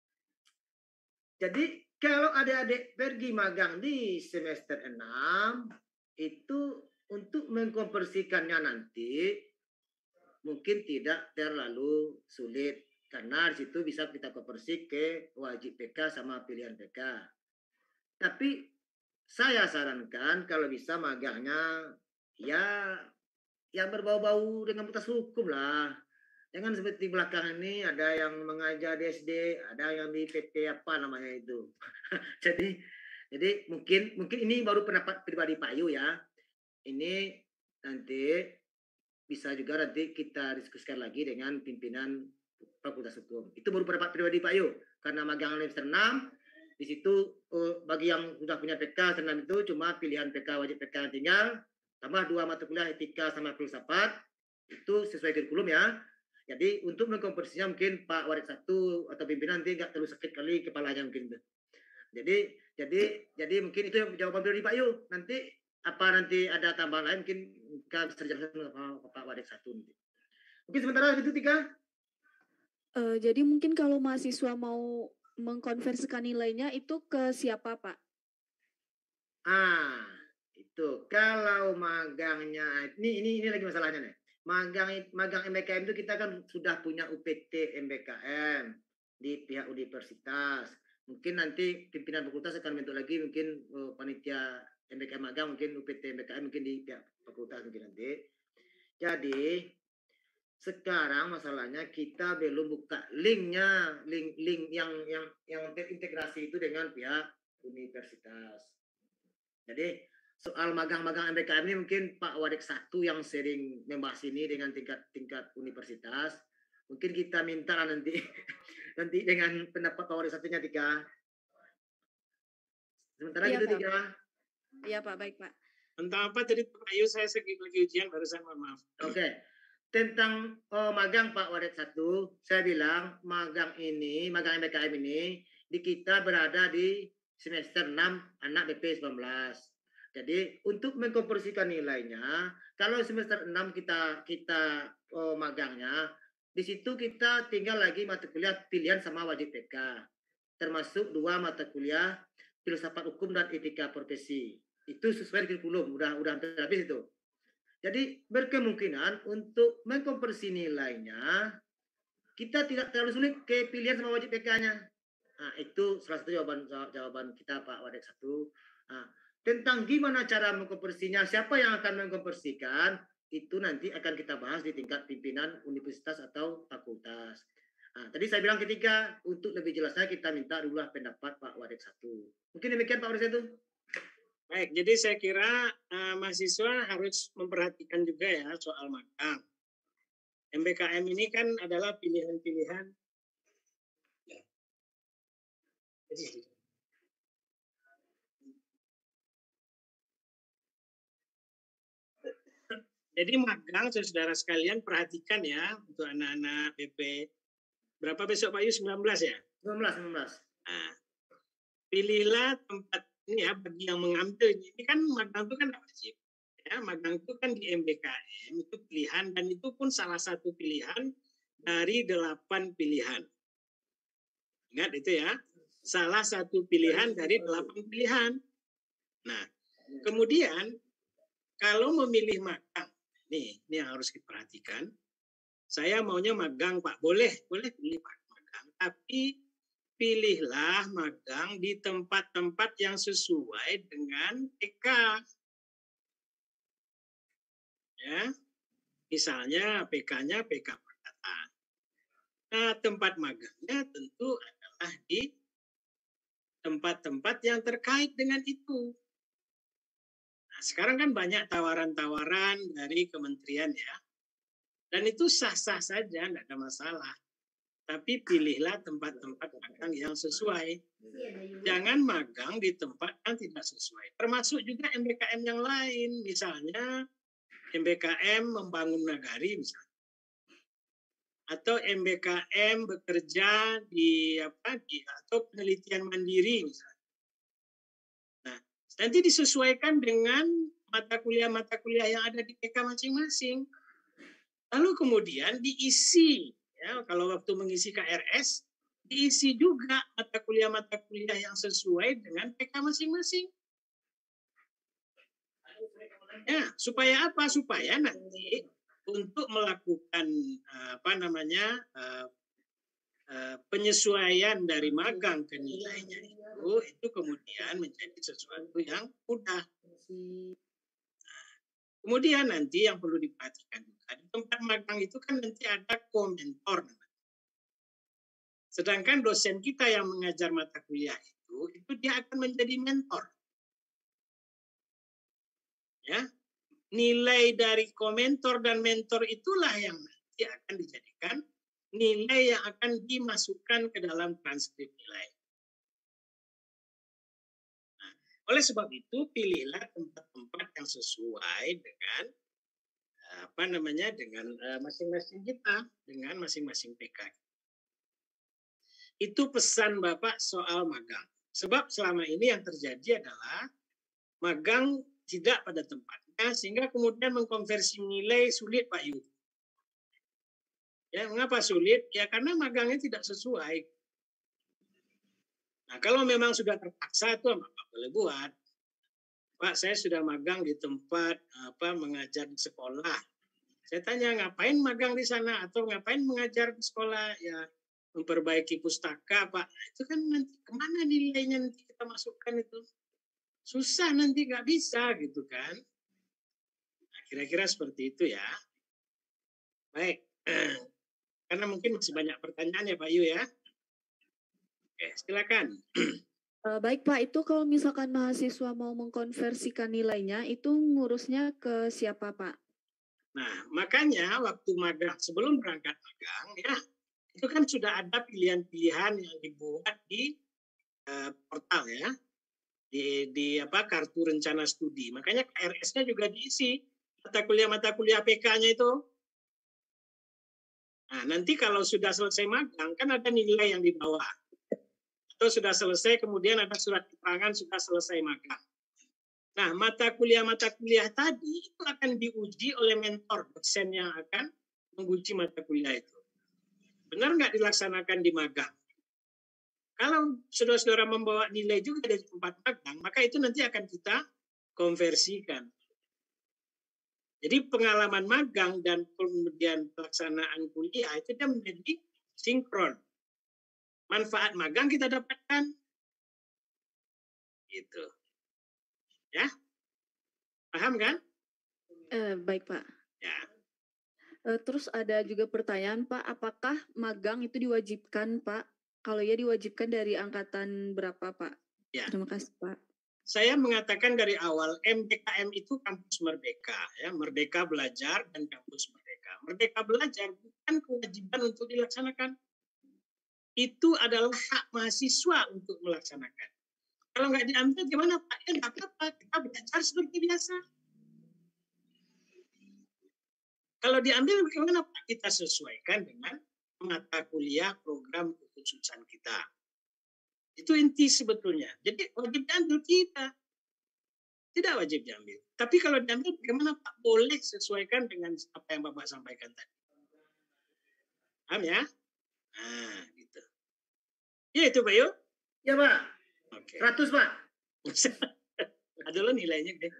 Jadi kalau adik-adik pergi magang di semester enam itu untuk mengkonversikannya nanti mungkin tidak terlalu sulit karena di situ bisa kita konversi ke wajib P K sama pilihan P K. Tapi saya sarankan kalau bisa magangnya ya yang berbau-bau dengan batas hukum lah. Jangan seperti belakangan ini ada yang mengajar di S D, ada yang di P T apa namanya itu. jadi jadi mungkin mungkin ini baru pendapat pribadi Pak Yu ya. Ini nanti bisa juga nanti kita diskusikan lagi dengan pimpinan Fakultas Hukum. Itu baru pendapat pribadi Pak Yu. Karena magang semester enam di situ uh, bagi yang sudah punya P K senam itu cuma pilihan P K wajib P K yang tinggal tambah dua mata kuliah etika sama filsafat itu sesuai kurikulum ya. Jadi untuk mengkonversinya mungkin Pak Warid satu atau pimpinan nanti nggak terlalu sakit kali kepalanya mungkin itu. Jadi jadi jadi mungkin itu jawaban dari Pak Yu. Nanti apa nanti ada tambahan lain mungkin kita bisa jelaskan ke Pak Warid satu nanti. Mungkin sementara itu tiga. Uh, jadi mungkin kalau mahasiswa mau mengkonversikan nilainya itu ke siapa Pak? Ah, itu kalau magangnya ini ini ini lagi masalahnya nih. Magang magang M B K M itu kita kan sudah punya U P T M B K M di pihak universitas. Mungkin nanti pimpinan fakultas akan bentuk lagi mungkin uh, panitia M B K M magang mungkin U P T M B K M mungkin di pihak fakultas mungkin nanti. Jadi sekarang masalahnya kita belum buka linknya, link link yang yang yang terintegrasi itu dengan pihak universitas. Jadi soal magang-magang M B K M ini mungkin Pak Wadik satu yang sering membahas ini dengan tingkat-tingkat universitas. Mungkin kita minta nanti nanti dengan pendapat Pak Wadik satunya tiga. Sementara iya, gitu Pak. tiga. Iya Pak, baik Pak. Tentang apa tadi Pak Ayu saya sedikit lagi ujian barusan mohon maaf. Oke. Okay. Tentang oh, magang Pak Wadik satu, saya bilang magang ini, magang M B K M ini di kita berada di semester enam anak B P sembilan belas. Jadi untuk mengkonversikan nilainya, kalau semester enam kita kita oh, magangnya, di situ kita tinggal lagi mata kuliah pilihan sama wajib P K, termasuk dua mata kuliah filsafat hukum dan etika profesi. Itu sesuai kurikulum, udah udah hampir habis itu. Jadi berkemungkinan untuk mengkonversi nilainya kita tidak terlalu sulit ke pilihan sama wajib P K-nya. Nah, itu salah satu jawaban jawaban kita Pak Wadik satu. Nah, tentang gimana cara mengkonversinya, siapa yang akan mengkonversikan, itu nanti akan kita bahas di tingkat pimpinan universitas atau fakultas. Nah, tadi saya bilang ketiga, untuk lebih jelasnya kita minta dulu pendapat Pak Wadik satu. Mungkin demikian Pak Wadik satu. Baik, jadi saya kira uh, mahasiswa harus memperhatikan juga ya soal magang. M B K M ini kan adalah pilihan-pilihan. Ya. Jadi, Jadi magang, saudara sekalian perhatikan ya untuk anak-anak B P. Berapa besok Pak Yu? sembilan belas ya? sembilan belas, sembilan belas. Nah, pilihlah tempat ini ya bagi yang mengambil. Ini kan magang itu kan wajib. Ya, magang itu kan di M B K M itu pilihan dan itu pun salah satu pilihan dari delapan pilihan. Ingat itu ya, salah satu pilihan dari delapan pilihan. Nah, kemudian kalau memilih magang, nih, ini yang harus diperhatikan. Saya maunya magang Pak, boleh, boleh pilih Pak magang, tapi pilihlah magang di tempat-tempat yang sesuai dengan P K. Ya, misalnya P K-nya P K Perdata. Nah, tempat magangnya tentu adalah di tempat-tempat yang terkait dengan itu. Nah, sekarang kan banyak tawaran-tawaran dari kementerian ya. Dan itu sah-sah saja, tidak ada masalah. Tapi pilihlah tempat-tempat magang yang sesuai. Jangan magang di tempat yang tidak sesuai. Termasuk juga M B K M yang lain. Misalnya M B K M membangun nagari misalnya. Atau M B K M bekerja di apa di atau penelitian mandiri misalnya. Nah, nanti disesuaikan dengan mata kuliah-mata kuliah yang ada di P K masing-masing. Lalu kemudian diisi, ya, kalau waktu mengisi K R S, diisi juga mata kuliah-mata kuliah yang sesuai dengan P K masing-masing. Ya, supaya apa? Supaya nanti untuk melakukan apa namanya uh, uh, penyesuaian dari magang ke nilainya itu, itu kemudian menjadi sesuatu yang mudah. Kemudian nanti yang perlu diperhatikan juga, di tempat magang itu kan nanti ada komentor. Sedangkan dosen kita yang mengajar mata kuliah itu, itu dia akan menjadi mentor. Ya, nilai dari komentor dan mentor itulah yang nanti akan dijadikan nilai yang akan dimasukkan ke dalam transkrip nilai. Oleh sebab itu, pilihlah tempat-tempat yang sesuai dengan apa namanya dengan masing-masing kita, dengan masing-masing P K. Itu pesan Bapak soal magang. Sebab selama ini yang terjadi adalah magang tidak pada tempatnya, sehingga kemudian mengkonversi nilai sulit Pak Yu. Ya, mengapa sulit? Ya karena magangnya tidak sesuai. Nah, kalau memang sudah terpaksa itu Bapak boleh buat. Pak, saya sudah magang di tempat apa mengajar di sekolah. Saya tanya, ngapain magang di sana atau ngapain mengajar di sekolah? Ya, memperbaiki pustaka, Pak. Itu kan nanti kemana nilainya nanti kita masukkan itu? Susah nanti nggak bisa gitu kan? Nah, kira-kira seperti itu ya. Baik, karena mungkin masih banyak pertanyaan ya Pak Yu ya. Oke, silakan. Uh, baik Pak, itu kalau misalkan mahasiswa mau mengkonversikan nilainya, itu ngurusnya ke siapa Pak? Nah, makanya waktu magang, sebelum berangkat magang, ya, itu kan sudah ada pilihan-pilihan yang dibuat di uh, portal ya, di, di apa kartu rencana studi. Makanya K R S-nya juga diisi mata kuliah-mata kuliah P K-nya itu. Nah, nanti kalau sudah selesai magang, kan ada nilai yang di bawah. Atau sudah selesai, kemudian ada surat keterangan sudah selesai magang. Nah, mata kuliah-mata kuliah tadi itu akan diuji oleh mentor, dosen yang akan menguji mata kuliah itu. Benar nggak dilaksanakan di magang? Kalau saudara-saudara membawa nilai juga dari tempat magang, maka itu nanti akan kita konversikan. Jadi pengalaman magang dan kemudian pelaksanaan kuliah itu dia menjadi sinkron. Manfaat magang kita dapatkan. Gitu. Ya? Paham kan? Eh, baik Pak. Ya. Eh, terus ada juga pertanyaan Pak, apakah magang itu diwajibkan Pak? Kalau ya diwajibkan dari angkatan berapa Pak? Ya. Terima kasih Pak. Saya mengatakan dari awal M B K M itu kampus merdeka, ya, merdeka belajar dan kampus merdeka. Merdeka belajar bukan kewajiban untuk dilaksanakan. Itu adalah hak mahasiswa untuk melaksanakan. Kalau nggak diambil gimana Pak? Ya nggak apa-apa, kita belajar seperti biasa. Kalau diambil bagaimana Pak? Kita sesuaikan dengan mata kuliah program kekhususan kita. Itu inti sebetulnya. Jadi wajib diambil tidak. Tidak wajib diambil. Tapi kalau diambil bagaimana Pak? Boleh sesuaikan dengan apa yang Bapak sampaikan tadi. Paham ya? Nah, gitu. Ya itu Pak Yu. Ya Pak. Oke. seratus Pak. Adalah nilainya deh.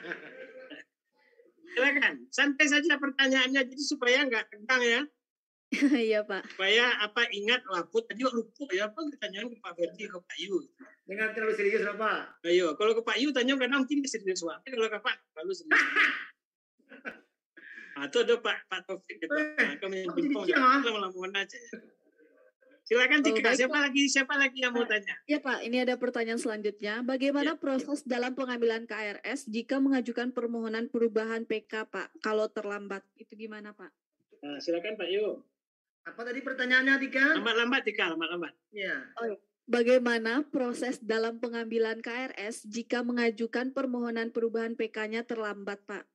Silakan, santai saja pertanyaannya, jadi supaya nggak tegang ya. Iya Pak. Supaya apa ingat laput tadi lupa ya apa pertanyaan ke Pak Ferdi ke Pak Yu. Dengan terlalu serius loh Pak. Ayo, kalau ke Pak Yu tanya kadang tidak serius Pak. Kalau ke Pak lalu serius. Nah, itu ada Pak Pak Taufik gitu. Nah, kami bimbang lama-lama aja. Silakan Tika. Oh, siapa Pak. lagi siapa lagi yang mau tanya? Ya Pak, ini ada pertanyaan selanjutnya. Bagaimana ya. proses dalam pengambilan K R S jika mengajukan permohonan perubahan P K Pak? Kalau terlambat itu gimana Pak? Nah, silakan Pak Yu. Apa tadi pertanyaannya Tika? Lambat-lambat Tika, lambat-lambat. Iya. Oh, ya. Bagaimana proses dalam pengambilan K R S jika mengajukan permohonan perubahan P K-nya terlambat Pak?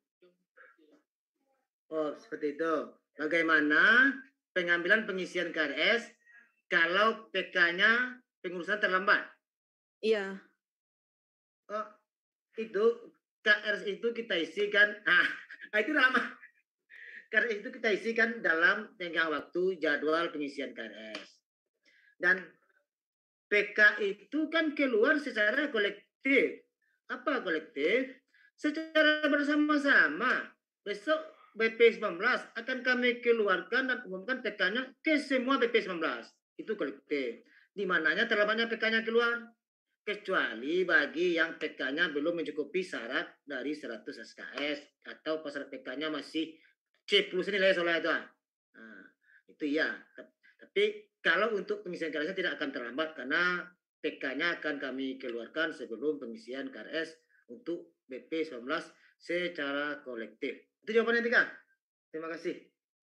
Oh, seperti itu. Bagaimana pengambilan pengisian K R S kalau P K-nya pengurusan terlambat? Iya. Oh, itu K R S itu kita isikan. Nah, itu lama. K R S itu kita isikan dalam tenggang waktu jadwal pengisian K R S. Dan P K itu kan keluar secara kolektif. Apa kolektif? Secara bersama-sama. Besok B P sembilan belas akan kami keluarkan dan umumkan P K-nya ke semua B P sembilan belas. Itu kolektif. Di mananya terlambatnya P K-nya keluar. Kecuali bagi yang P K-nya belum mencukupi syarat dari seratus S K S. Atau syarat P K-nya masih C plus nilai soalnya itu. Nah, itu ya. Tapi kalau untuk pengisian K R S tidak akan terlambat karena P K-nya akan kami keluarkan sebelum pengisian K R S untuk B P sembilan belas secara kolektif. Itu jawabannya Tika. Terima kasih.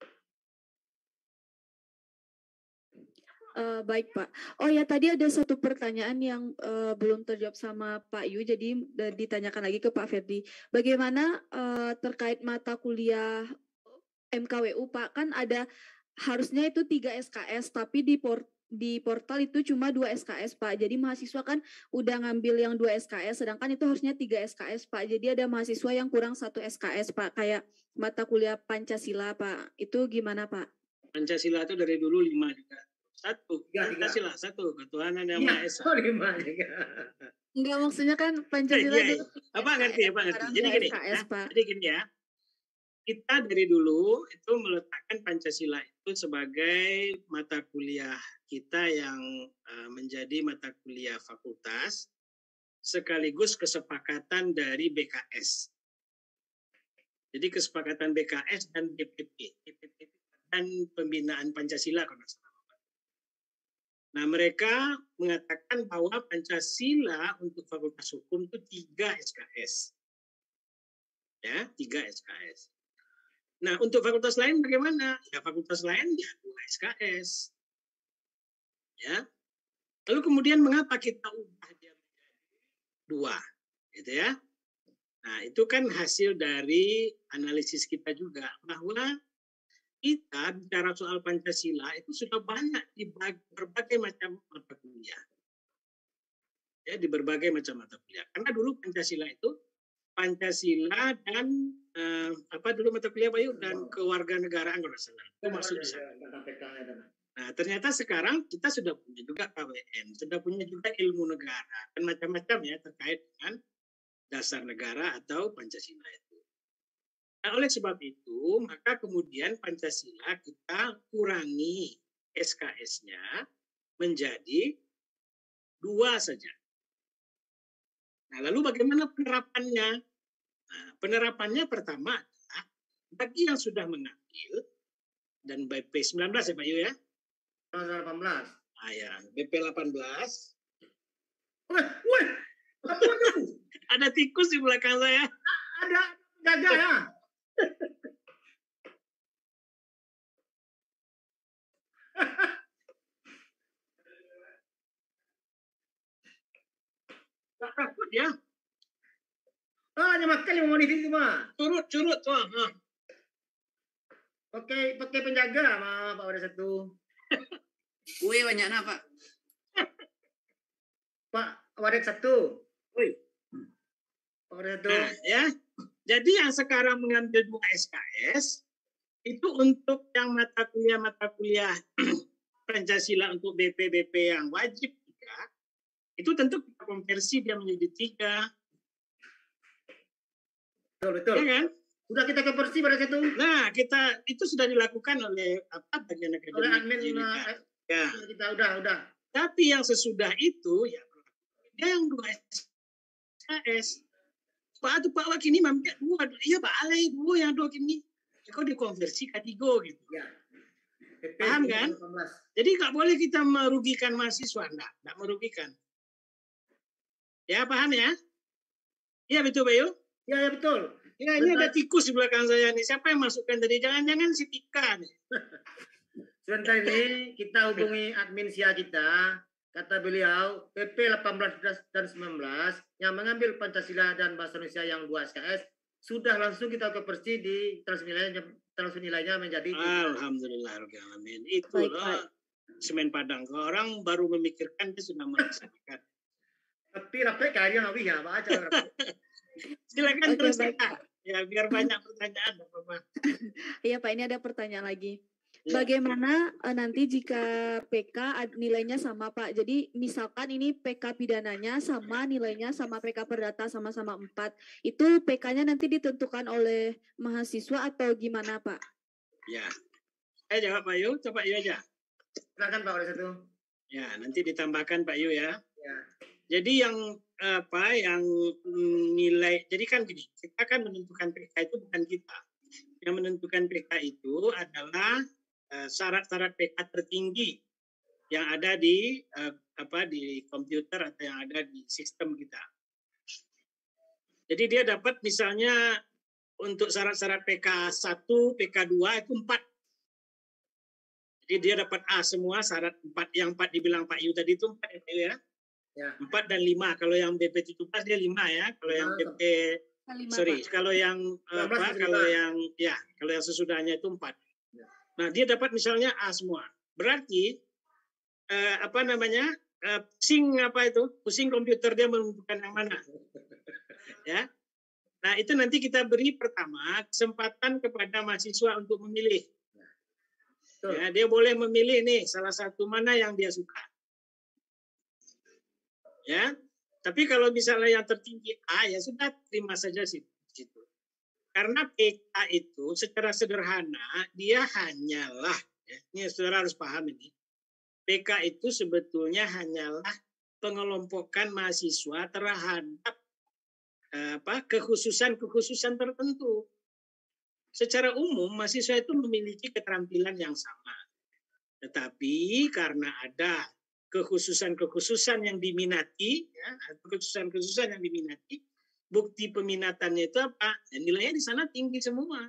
Uh, baik Pak. Oh ya tadi ada satu pertanyaan yang uh, belum terjawab sama Pak Yu, jadi uh, ditanyakan lagi ke Pak Ferdi. Bagaimana uh, terkait mata kuliah M K W U Pak? Kan ada harusnya itu tiga S K S, tapi di port di portal itu cuma dua S K S Pak. Jadi mahasiswa kan udah ngambil yang dua S K S, sedangkan itu harusnya tiga S K S Pak. Jadi ada mahasiswa yang kurang satu S K S Pak, kayak mata kuliah Pancasila Pak. Itu gimana Pak? Pancasila itu dari dulu lima juga. Satu, tiga, Pancasila tiga. Satu, ketuhanan yang Maha Esa. Oh, lima tiga. Enggak, maksudnya kan Pancasila ya, ya. Apa ngerti, apa ngerti. Jadi gini, S K S, ya, Pak. jadi gini ya. Kita dari dulu itu meletakkan Pancasila itu sebagai mata kuliah kita yang uh, menjadi mata kuliah fakultas sekaligus kesepakatan dari B K S. Jadi kesepakatan B K S dan D P P, D P P dan pembinaan Pancasila kalau nggak salah. Nah, mereka mengatakan bahwa Pancasila untuk Fakultas Hukum itu tiga S K S. Ya, tiga S K S. Nah, untuk fakultas lain bagaimana? Ya, fakultas lain ya dua S K S. Ya. Lalu kemudian mengapa kita ubah dia menjadi dua? Gitu ya. Nah, itu kan hasil dari analisis kita juga bahwa kita bicara soal Pancasila itu sudah banyak di berbagai macam mata kuliah. Ya, di berbagai macam mata kuliah. Karena dulu Pancasila itu Pancasila dan eh, apa dulu mata kuliah Bayu dan kewarganegaraan kalau salah. Itu masuk di sana. Nah, ternyata sekarang kita sudah punya juga K W N, sudah punya juga ilmu negara dan macam-macam ya terkait dengan dasar negara atau Pancasila itu. Nah, oleh sebab itu, maka kemudian Pancasila kita kurangi S K S-nya menjadi dua saja. Nah, lalu bagaimana penerapannya? Nah, penerapannya pertama adalah bagi yang sudah mengambil dan B P sembilan belas ya Pak Yu ya? delapan belas. Ah ya, B P delapan belas. Wih, wih, apa itu? Ada tikus di belakang saya. Ada gajah ya? Tak takut ya? Ah, hanya makan yang mau di situ mah. Curut, curut tuh. Nah. pakai pakai penjaga sama Pak Wadah satu. Kue banyak apa? Pak Wadah satu. Woi. Pak Wadah satu. Nah, ya. Jadi yang sekarang mengambil dua S K S itu untuk yang mata kuliah-mata kuliah Pancasila untuk B P B P yang wajib tiga, itu tentu kita konversi dia menjadi tiga. Betul, betul. Ya kan? Sudah kita konversi pada situ. Nah, kita itu sudah dilakukan oleh apa bagian akademik. Oleh admin pendidikan. uh, Ya. kita udah udah. Tapi yang sesudah itu ya dia yang dua S K S. Pak itu Pak Wak ini mampir dua, iya Pak Alay dua yang dua kini. Kau dikonversi K tiga gitu. Ya. P P Paham kan? delapan belas. Jadi nggak boleh kita merugikan mahasiswa, enggak, enggak merugikan. Ya paham ya? Iya betul Bayu? Ya, ya betul. Ya ini ada tikus di belakang saya nih. Siapa yang masukkan tadi? Jangan-jangan si Tika nih. Sebentar ini kita hubungi admin S I A kita. Kata beliau, P P delapan belas dan sembilan belas yang mengambil Pancasila dan Bahasa Indonesia yang dua S K S sudah langsung kita konversi di transfer nilainya, transfer nilainya menjadi Alhamdulillah. Itu Baik, loh baik. semen Padang. Kalau orang baru memikirkan dia sudah melaksanakan. tapi rapi kalian nabi ya baca. Silakan Oke, terus baik. Tika. Ya biar banyak pertanyaan. Bapak. Iya Pak, ini ada pertanyaan lagi. Ya. Bagaimana eh, nanti jika P K ad- nilainya sama Pak? Jadi misalkan ini P K pidananya sama nilainya sama P K perdata sama-sama empat. Itu P K-nya nanti ditentukan oleh mahasiswa atau gimana Pak? Ya. Saya jawab Pak Yu, coba Yu aja. Silakan Pak oleh satu. Ya, nanti ditambahkan Pak Yu ya. Ya. Jadi yang apa yang mm, nilai, jadi kan gini, kita kan menentukan P K itu bukan kita. Yang menentukan P K itu adalah eh, syarat-syarat P K tertinggi yang ada di eh, apa di komputer atau yang ada di sistem kita. Jadi dia dapat misalnya untuk syarat-syarat P K satu, P K dua itu empat. Jadi dia dapat A semua syarat empat. Yang empat dibilang Pak Yu tadi itu empat ya Pak Yu ya. Ya. Empat dan lima. Kalau yang B P tujuh belas dia lima ya. Kalau yang B P Lima, sorry, Pak. kalau yang sembilan belas apa? itu Kalau lima. yang ya, kalau yang sesudahnya itu empat. Ya. Nah dia dapat misalnya A semua. Berarti eh, apa namanya? Eh, pusing apa itu? Pusing komputer dia menentukan yang mana? Ya. Nah itu nanti kita beri pertama kesempatan kepada mahasiswa untuk memilih. Betul. Ya, dia boleh memilih nih salah satu mana yang dia suka. Ya, tapi kalau misalnya yang tertinggi A ya sudah terima saja sih situ. Karena P K itu secara sederhana dia hanyalah, ya, ini saudara harus paham ini. P K itu sebetulnya hanyalah pengelompokan mahasiswa terhadap eh, apa kekhususan-kekhususan tertentu. Secara umum mahasiswa itu memiliki keterampilan yang sama. Tetapi karena ada kekhususan-kekhususan yang diminati, ya, kekhususan-kekhususan yang diminati, bukti peminatannya itu apa? Ya, nilainya di sana tinggi semua.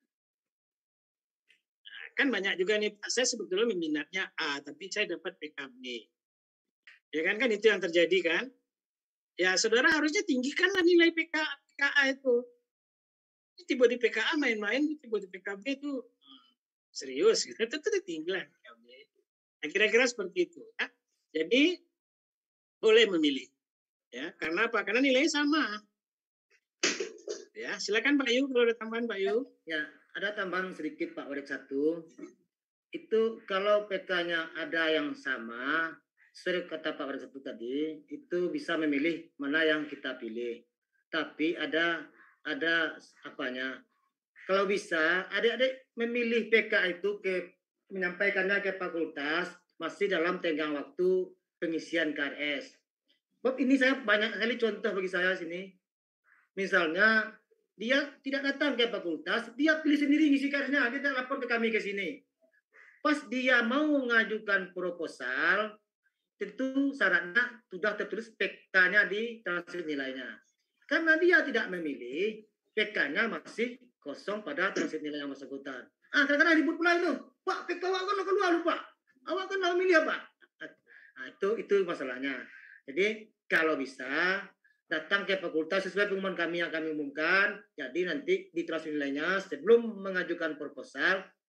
Nah, kan banyak juga nih, saya sebetulnya minatnya A, tapi saya dapat P K B. Ya kan, kan itu yang terjadi kan? Ya saudara harusnya tinggikanlah nilai P K, P K A itu. Tiba di P K A main-main, tiba di P K B itu hmm, serius, gitu. Itu tuh tinggi lah P K B. Nah, kira-kira seperti itu. Ya. Jadi boleh memilih, ya karena apa? Karena nilainya sama. Ya, silakan Pak Yu kalau ada tambahan Pak Yu. Ya, ada tambahan sedikit Pak Wadik satu. Itu kalau P K-nya ada yang sama, seperti kata Pak Wadik satu tadi, itu bisa memilih mana yang kita pilih. Tapi ada ada apanya? Kalau bisa, adik-adik memilih P K itu ke menyampaikannya ke fakultas masih dalam tenggang waktu pengisian K R S. Bob, ini saya banyak sekali contoh bagi saya sini. Misalnya dia tidak datang ke fakultas, dia pilih sendiri ngisi K R S-nya, dia tidak lapor ke kami ke sini. Pas dia mau mengajukan proposal, tentu syaratnya sudah tertulis P K-nya di transfer nilainya. Karena dia tidak memilih, P K-nya masih kosong pada transfer nilai yang bersangkutan. Ah, kadang-kadang ribut pula itu. Pak, P K awak kan keluar lupa. Awak kan mau milih apa? Nah, itu itu masalahnya. Jadi kalau bisa datang ke fakultas sesuai pengumuman kami yang kami umumkan. Jadi nanti di transfer nilainya sebelum mengajukan proposal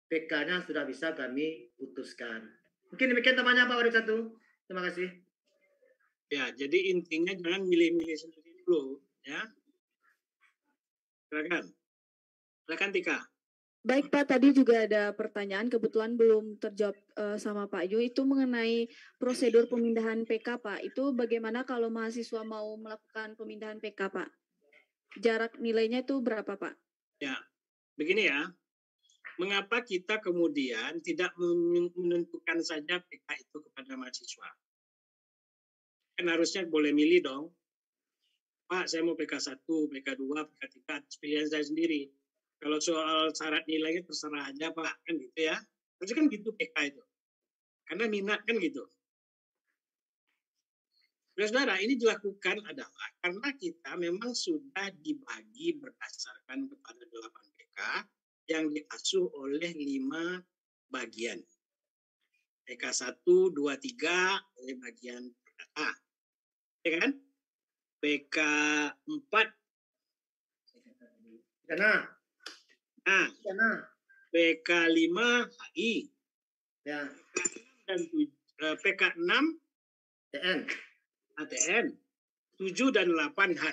P K-nya sudah bisa kami putuskan. Mungkin demikian temannya Pak Warid satu. Terima kasih. Ya, jadi intinya jangan milih-milih sendiri dulu, ya. Silakan. Silakan Tika. Baik Pak, tadi juga ada pertanyaan kebetulan belum terjawab uh, sama Pak Yu, itu mengenai prosedur pemindahan P K Pak. Itu bagaimana kalau mahasiswa mau melakukan pemindahan P K Pak? Jarak nilainya itu berapa Pak? Ya, begini ya. Mengapa kita kemudian tidak menentukan saja P K itu kepada mahasiswa? Kan harusnya boleh milih dong. Pak, saya mau P K satu, P K dua, P K tiga, pilihan saya sendiri. Kalau soal syarat nilainya terserah aja Pak, kan gitu ya. Terus kan gitu P K itu. Karena minat kan gitu. Saudara, ini dilakukan adalah karena kita memang sudah dibagi berdasarkan kepada delapan P K yang diasuh oleh lima bagian. P K satu, dua, tiga oleh bagian perdata. Ya kan? P K empat. Nah, Nah, nah. P K lima H I. Ya. Dan P K enam T N. A T N. tujuh dan delapan H A N.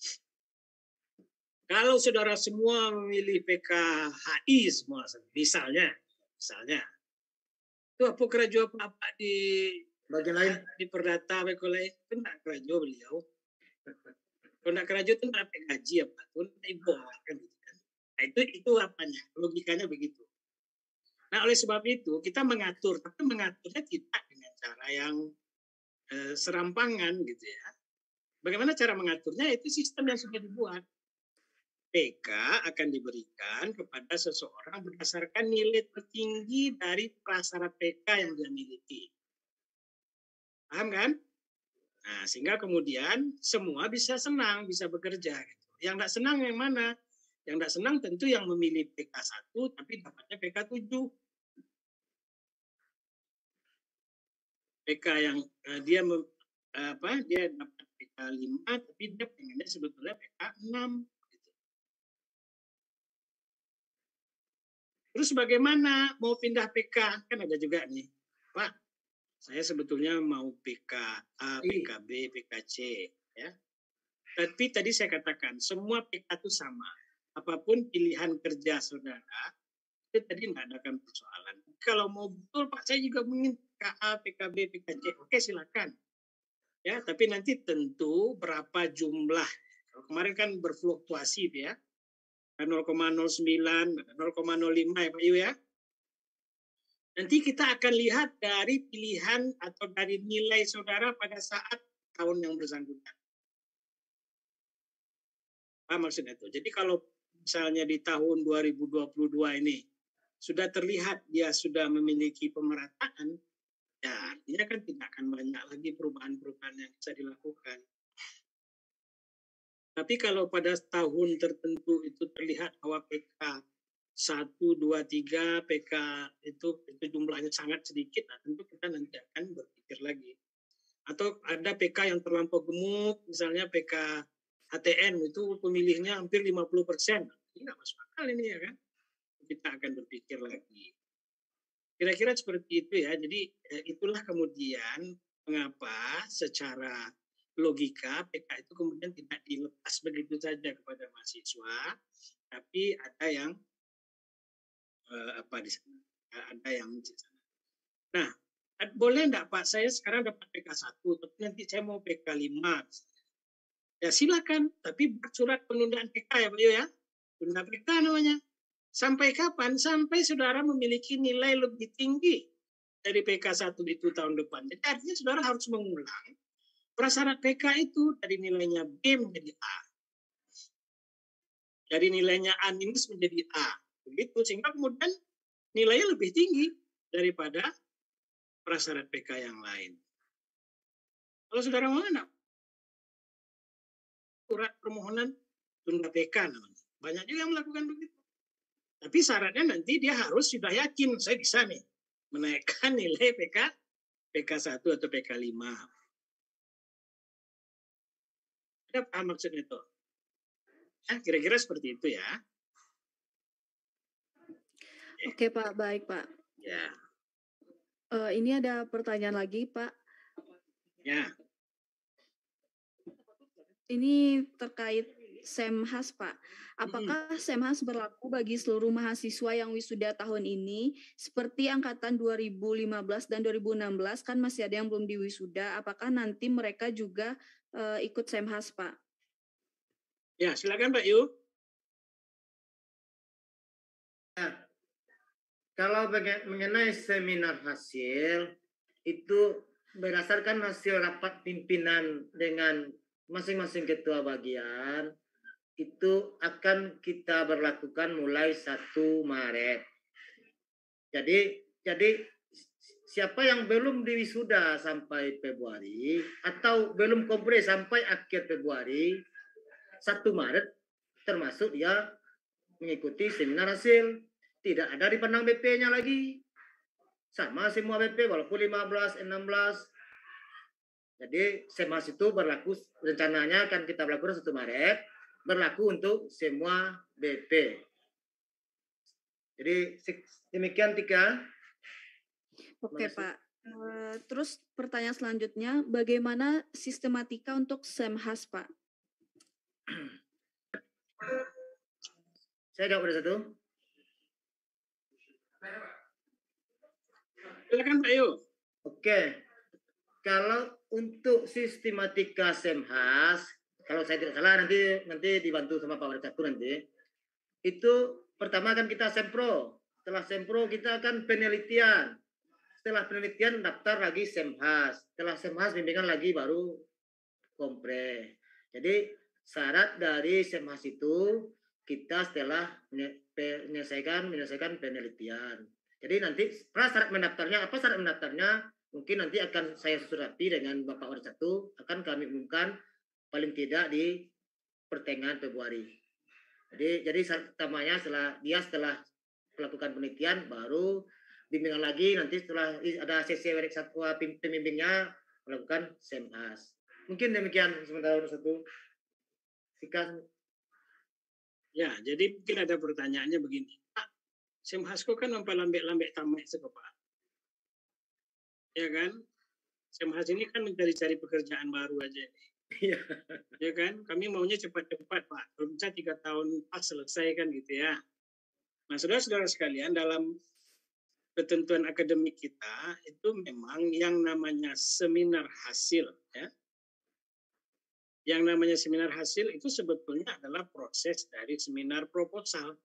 Kalau saudara semua memilih P K H I semua, misalnya, misalnya, itu apa kerajo apa di bagian lain di perdata P K lain itu enggak kerajo beliau. Kalau enggak kerajo itu enggak dapat gaji apa tuh, ibu kan gitu kan. Nah, itu itu apanya? Logikanya begitu. Nah, oleh sebab itu kita mengatur, tapi mengaturnya tidak dengan cara yang eh, serampangan gitu ya. Bagaimana cara mengaturnya? Itu sistem yang sudah dibuat. P K akan diberikan kepada seseorang berdasarkan nilai tertinggi dari prasyarat P K yang dia miliki. Paham kan? Nah, sehingga kemudian semua bisa senang, bisa bekerja. Gitu. Yang tidak senang yang mana? Yang tidak senang tentu yang memilih P K satu tapi dapatnya P K tujuh. P K yang uh, dia uh, apa? Dia dapat P K lima tapi dia pengennya sebetulnya P K enam. Terus bagaimana mau pindah P K? Kan ada juga nih, Pak, saya sebetulnya mau P K A, P K B, P K C. Ya. Tapi tadi saya katakan, semua P K itu sama. Apapun pilihan kerja saudara, itu tadi tidak ada kan persoalan. Kalau mau betul, Pak, saya juga ingin P K A, P K B, P K C. Oke, silakan. Ya, tapi nanti tentu berapa jumlah. Kalau kemarin kan berfluktuasi ya. nol koma nol sembilan, nol koma nol lima ya Pak Yu ya. Nanti kita akan lihat dari pilihan atau dari nilai saudara pada saat tahun yang bersangkutan. Apa maksudnya itu? Jadi kalau misalnya di tahun dua ribu dua puluh dua ini sudah terlihat dia sudah memiliki pemerataan, ya artinya kan tidak akan banyak lagi perubahan-perubahan yang bisa dilakukan. Tapi kalau pada tahun tertentu itu terlihat bahwa P K satu, dua, tiga, P K itu, itu jumlahnya sangat sedikit, nah tentu kita nanti akan berpikir lagi. Atau ada P K yang terlampau gemuk, misalnya P K H T N itu pemilihnya hampir lima puluh persen. Ini nggak masuk akal ini ya kan. Kita akan berpikir lagi. Kira-kira seperti itu ya. Jadi itulah kemudian mengapa secara logika P K itu kemudian tidak dilepas begitu saja kepada mahasiswa, tapi ada yang eh, apa di sana, ada yang di sana. Nah, boleh enggak Pak, saya sekarang dapat P K satu, tapi nanti saya mau P K lima. Ya silakan, tapi buat surat penundaan P K ya Pak ya. Tunda P K namanya. Sampai kapan? Sampai saudara memiliki nilai lebih tinggi dari P K satu itu tahun depan. Jadi artinya saudara harus mengulang prasyarat P K itu dari nilainya B menjadi A. Dari nilainya A minus menjadi A. Begitu, sehingga kemudian nilainya lebih tinggi daripada prasyarat P K yang lain. Kalau saudara mau enggak? Surat permohonan tunda P K namanya. Banyak juga yang melakukan begitu. Tapi syaratnya nanti dia harus sudah yakin, saya bisa nih menaikkan nilai P K P K satu atau P K lima. Apa maksudnya itu? Nah, kira-kira seperti itu ya. Oke Pak, baik Pak. Ya. Uh, ini ada pertanyaan lagi Pak. Ya. Ini terkait Semhas Pak. Apakah hmm. Semhas berlaku bagi seluruh mahasiswa yang wisuda tahun ini? Seperti angkatan dua ribu lima belas dan dua ribu enam belas kan masih ada yang belum diwisuda. Apakah nanti mereka juga uh, ikut Semhas Pak? Ya, silakan Pak Yu. Ya. Kalau mengenai seminar hasil, itu berdasarkan hasil rapat pimpinan dengan masing-masing ketua bagian, itu akan kita berlakukan mulai satu Maret. Jadi, jadi siapa yang belum diwisuda sampai Februari, atau belum kompre sampai akhir Februari, satu Maret, termasuk dia mengikuti seminar hasil. Tidak ada dipandang B P-nya lagi. Sama semua B P, walaupun lima belas, enam belas. Jadi Semhas itu berlaku, rencananya akan kita berlaku satu Maret, berlaku untuk semua B P. Jadi demikian Tika. Oke Pak. Uh, terus pertanyaan selanjutnya, bagaimana sistematika untuk Semhas Pak? Saya jawab ada satu. Silakan Pak Yu. Oke. Kalau untuk sistematika Semhas, kalau saya tidak salah nanti nanti dibantu sama Pak Wadikatu nanti. Itu pertama kan kita sempro. Setelah sempro kita akan penelitian. Setelah penelitian daftar lagi Semhas. Setelah Semhas bimbingan lagi baru kompre. Jadi syarat dari Semhas itu kita setelah menyelesaikan menyelesaikan penelitian. Jadi nanti syarat mendaftarnya apa syarat mendaftarnya? Mungkin nanti akan saya susun rapi dengan Bapak Wadikatu, akan kami umumkan paling tidak di pertengahan Februari. Jadi jadi pertamanya setelah dia setelah melakukan penelitian baru bimbingan lagi, nanti setelah ada sesi Wadikatu pembimbingnya melakukan Semhas. Mungkin demikian sementara satu. Sikan. Ya, jadi mungkin ada pertanyaannya begini. Pak, Semhas kok kan lambek-lambek tamat sih Pak. Ya kan? Semhas ini kan mencari-cari pekerjaan baru aja. Iya. Ya kan? Kami maunya cepat-cepat Pak. Kalau bisa tiga tahun pas selesai kan gitu ya. Nah saudara-saudara sekalian, dalam ketentuan akademik kita itu memang yang namanya seminar hasil. Ya. Yang namanya seminar hasil itu sebetulnya adalah proses dari seminar proposal.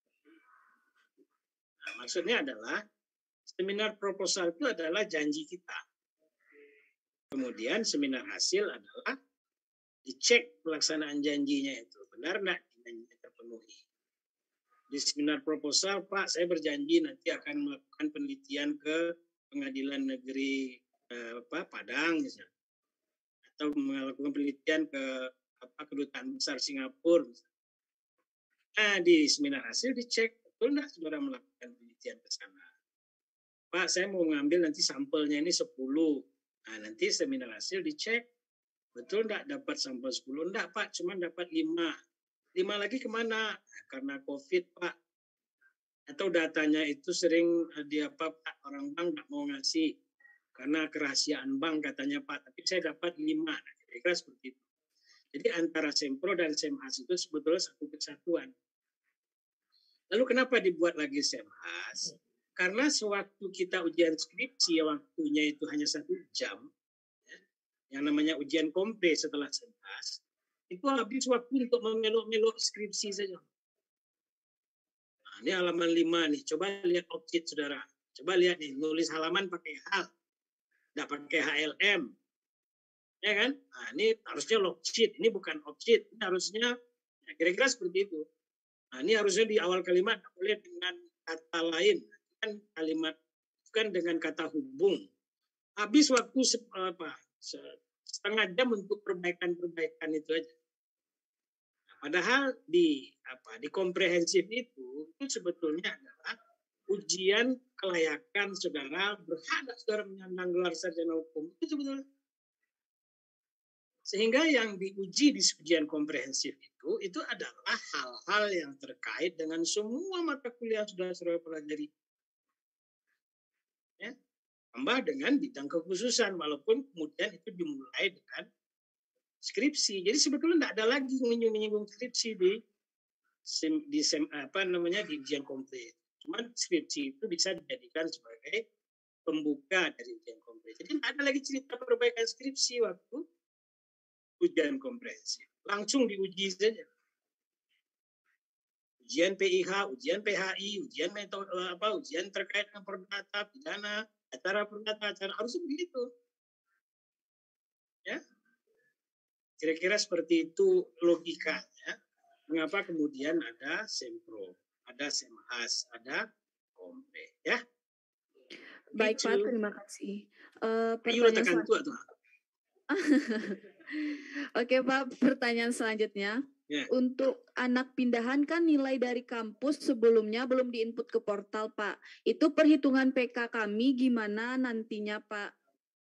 Nah, maksudnya adalah seminar proposal itu adalah janji kita. Kemudian seminar hasil adalah dicek pelaksanaan janjinya itu. Benar enggak janjinya terpenuhi. Di seminar proposal, Pak, saya berjanji nanti akan melakukan penelitian ke Pengadilan Negeri eh, apa, Padang misalnya. Atau melakukan penelitian ke apa, Kedutaan Besar Singapura. Misalnya. Nah, di seminar hasil dicek, betul enggak saudara melakukan penelitian ke sana. Pak, saya mau ngambil nanti sampelnya ini sepuluh. Nah, nanti seminar hasil dicek. Betul enggak dapat sampel sepuluh? Enggak, Pak, cuma dapat lima. lima lagi kemana? Nah, karena COVID, Pak. Atau datanya itu sering di apa, Pak, orang bank enggak mau ngasih. Karena kerahasiaan bank katanya, Pak. Tapi saya dapat lima. Nah, kira-kira seperti itu. Jadi antara Sempro dan Semhas itu sebetulnya satu kesatuan. Lalu kenapa dibuat lagi Semhas? Karena sewaktu kita ujian skripsi, waktunya itu hanya satu jam, ya, yang namanya ujian kompre setelah Semhas, itu habis waktu untuk memeluk-meluk skripsi saja. Nah, ini halaman lima nih, coba lihat objek saudara. Coba lihat nih, nulis halaman pakai hal, tidak pakai H L M. Ya kan? Nah, ini harusnya log sheet, ini bukan objek, ini harusnya ya, kira-kira seperti itu. Nah, ini harusnya di awal kalimat boleh dengan kata lain. Kan kalimat kan dengan kata hubung. Habis waktu apa, setengah jam untuk perbaikan-perbaikan itu aja. Nah, padahal di apa di komprehensif itu itu sebetulnya adalah ujian kelayakan saudara berhak saudara menyandang gelar sarjana hukum itu sebetulnya. Sehingga yang diuji di ujian komprehensif itu, itu adalah hal-hal yang terkait dengan semua mata kuliah yang sudah saudara pelajari. Ya, tambah dengan bidang kekhususan, walaupun kemudian itu dimulai dengan skripsi. Jadi sebetulnya tidak ada lagi menyinggung skripsi di sem, di sem, apa namanya di ujian komplit. Cuman skripsi itu bisa dijadikan sebagai pembuka dari ujian komplit. Jadi tidak ada lagi cerita perbaikan skripsi waktu ujian komprehensif. Langsung diuji saja. Ujian P I H, ujian P H I, ujian metode apa, ujian terkait dengan perdata, pidana, acara perdata, acara harusnya begitu. Ya. Kira-kira seperti itu logikanya. Mengapa kemudian ada sempro, ada semhas, ada kompre, ya? Baik Itu. Pak, terima kasih. Uh, Ayo pertanyaan tekan tua tuh. Oke Pak, pertanyaan selanjutnya. Ya. Untuk anak pindahan kan nilai dari kampus sebelumnya belum diinput ke portal Pak. Itu perhitungan P K kami gimana nantinya Pak?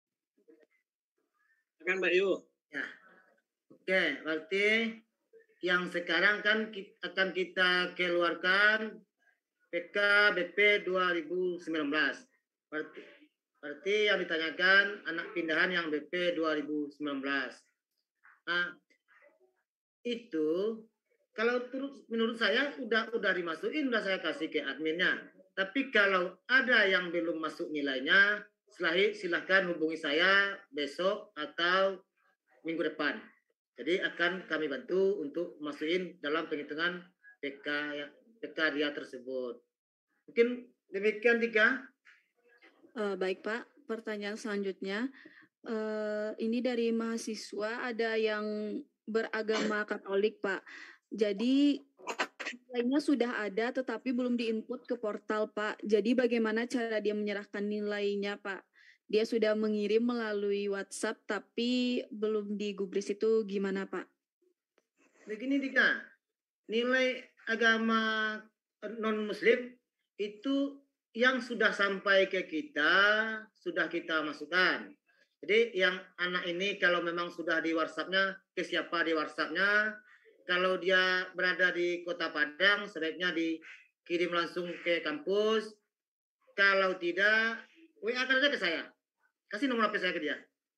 Kan Mbak Yu. Ya. Oke, berarti yang sekarang kan akan kita keluarkan P K B P dua ribu sembilan belas. Berarti, berarti yang ditanyakan anak pindahan yang B P dua ribu sembilan belas. Nah, itu kalau terus menurut saya udah udah dimasukin, udah saya kasih ke adminnya. Tapi kalau ada yang belum masuk nilainya, silahkan hubungi saya besok atau minggu depan. Jadi akan kami bantu untuk masukin dalam penghitungan P K P K dia tersebut. Mungkin demikian Dika. Uh, baik Pak, pertanyaan selanjutnya. Uh, ini dari mahasiswa ada yang beragama Katolik Pak. Jadi nilainya sudah ada tetapi belum diinput ke portal Pak. Jadi bagaimana cara dia menyerahkan nilainya Pak? Dia sudah mengirim melalui WhatsApp tapi belum digubris, itu gimana Pak? Begini Dika, nilai agama non-muslim itu yang sudah sampai ke kita, sudah kita masukkan. Jadi yang anak ini kalau memang sudah di WhatsApp-nya, ke siapa di WhatsApp-nya, kalau dia berada di Kota Padang, sebaiknya dikirim langsung ke kampus. Kalau tidak, W A aja ke saya. Kasih nomor H P saya ke dia.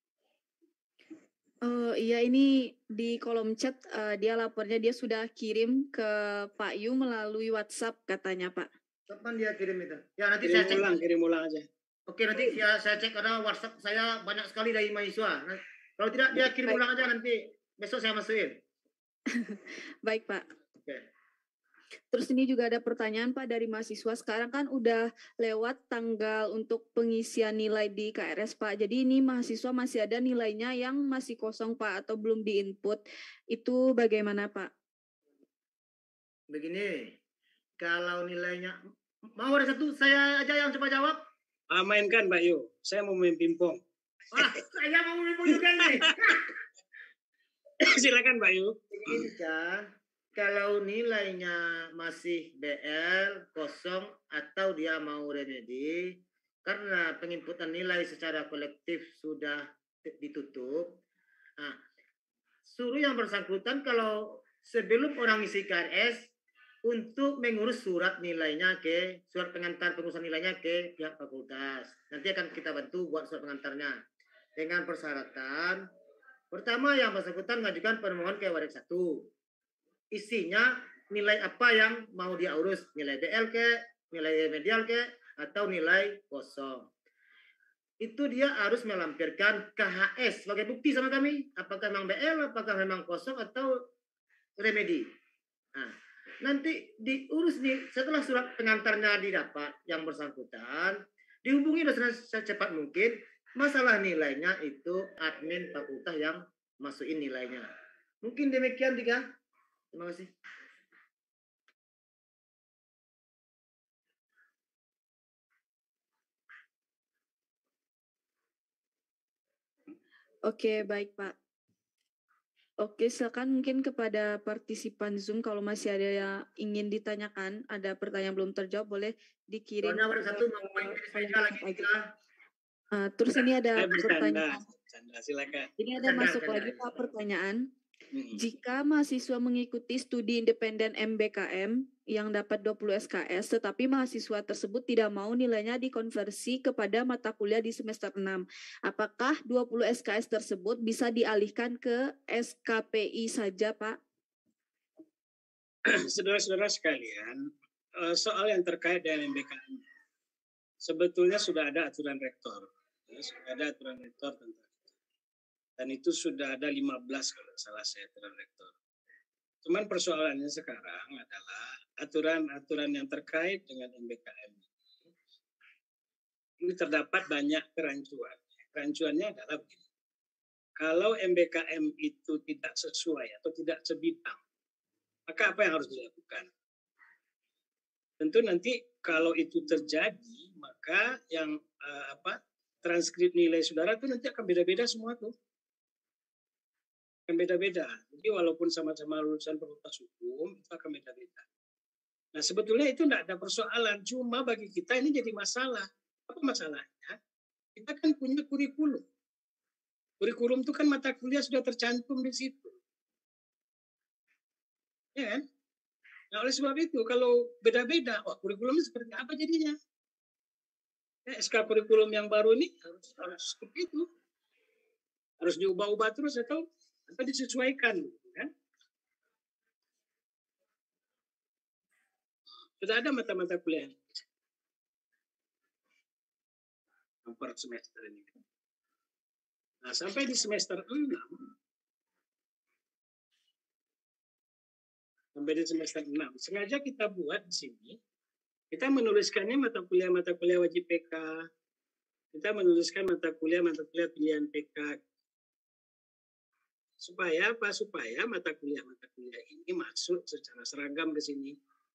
Oh iya, ini di kolom chat uh, dia lapornya dia sudah kirim ke Pak Yu melalui WhatsApp katanya Pak. Kapan dia kirim itu? Ya nanti kirim saya cek. Ulang, kirim ulang aja. Oke, nanti ya, saya cek karena WhatsApp saya banyak sekali dari mahasiswa. Nah, kalau tidak dia kirim Baik. ulang aja, nanti besok saya masukin. Baik Pak. Oke. Terus ini juga ada pertanyaan Pak dari mahasiswa. Sekarang kan udah lewat tanggal untuk pengisian nilai di K R S Pak. Jadi ini mahasiswa masih ada nilainya yang masih kosong Pak atau belum diinput. Itu bagaimana Pak? Begini, kalau nilainya mau ada satu saya aja yang coba jawab. Ah, mainkan Mbak Yu. Saya mau main pingpong. Wah, saya mau main pingpong juga nih. Silakan Mbak Yu. Begini kan. Kalau nilainya masih B L kosong atau dia mau remedi, karena penginputan nilai secara kolektif sudah ditutup, nah, suruh yang bersangkutan kalau sebelum orang isi K R S untuk mengurus surat nilainya ke surat pengantar pengurusan nilainya ke pihak fakultas. Nanti akan kita bantu buat surat pengantarnya dengan persyaratan pertama yang bersangkutan mengajukan permohonan ke warik satu. Isinya nilai apa yang mau dia urus, nilai D L ke, nilai remedial ke, atau nilai kosong. Itu dia harus melampirkan K H S sebagai bukti sama kami, apakah memang B L, apakah memang kosong atau remedi. Nah, nanti diurus nih setelah surat pengantarnya didapat yang bersangkutan, dihubungi secepat mungkin. Masalah nilainya itu admin fakultas yang masukin nilainya. Mungkin demikian Dika. Terima kasih. Oke, baik Pak. Oke, silakan mungkin kepada partisipan Zoom kalau masih ada yang ingin ditanyakan, ada pertanyaan belum terjawab, boleh dikirim. Soalnya ada satu mau main tenis meja lagi Dika. Uh, terus ini ada Saya bercanda, pertanyaan. bercanda, silakan. Ini ada Bercanda, masuk bercanda. lagi Pak pertanyaan. Hmm. Jika mahasiswa mengikuti studi independen M B K M yang dapat dua puluh S K S, tetapi mahasiswa tersebut tidak mau nilainya dikonversi kepada mata kuliah di semester enam, apakah dua puluh S K S tersebut bisa dialihkan ke S K P I saja, Pak? Saudara-saudara sekalian, soal yang terkait dengan M B K M, sebetulnya sudah ada aturan rektor. Ya, sudah ada aturan rektor tentang itu. Dan itu sudah ada lima belas kalau salah saya aturan rektor. Cuman persoalannya sekarang adalah aturan-aturan yang terkait dengan M B K M. Ini terdapat banyak kerancuan. Kerancuannya adalah begini. Kalau M B K M itu tidak sesuai atau tidak sebidang, maka apa yang harus dilakukan? Tentu nanti kalau itu terjadi, maka yang uh, apa transkrip nilai saudara itu nanti akan beda-beda semua tuh. Akan beda-beda. Jadi walaupun sama-sama lulusan fakultas hukum, itu akan beda-beda. Nah sebetulnya itu tidak ada persoalan, cuma bagi kita ini jadi masalah. Apa masalahnya? Kita kan punya kurikulum. Kurikulum itu kan mata kuliah sudah tercantum di situ. Ya kan? Nah oleh sebab itu kalau beda-beda, wah kurikulumnya seperti apa jadinya? Ya, S K kurikulum yang baru ini harus, harus seperti itu. Harus diubah-ubah terus atau, atau disesuaikan. Kan? Sudah ada mata-mata kuliah per semester ini. Nah sampai di semester enam, sampai di semester enam, sengaja kita buat di sini, kita menuliskannya mata kuliah-mata kuliah wajib P K, kita menuliskan mata kuliah-mata kuliah pilihan P K. Supaya apa? Supaya mata kuliah-mata kuliah ini masuk secara seragam ke sini.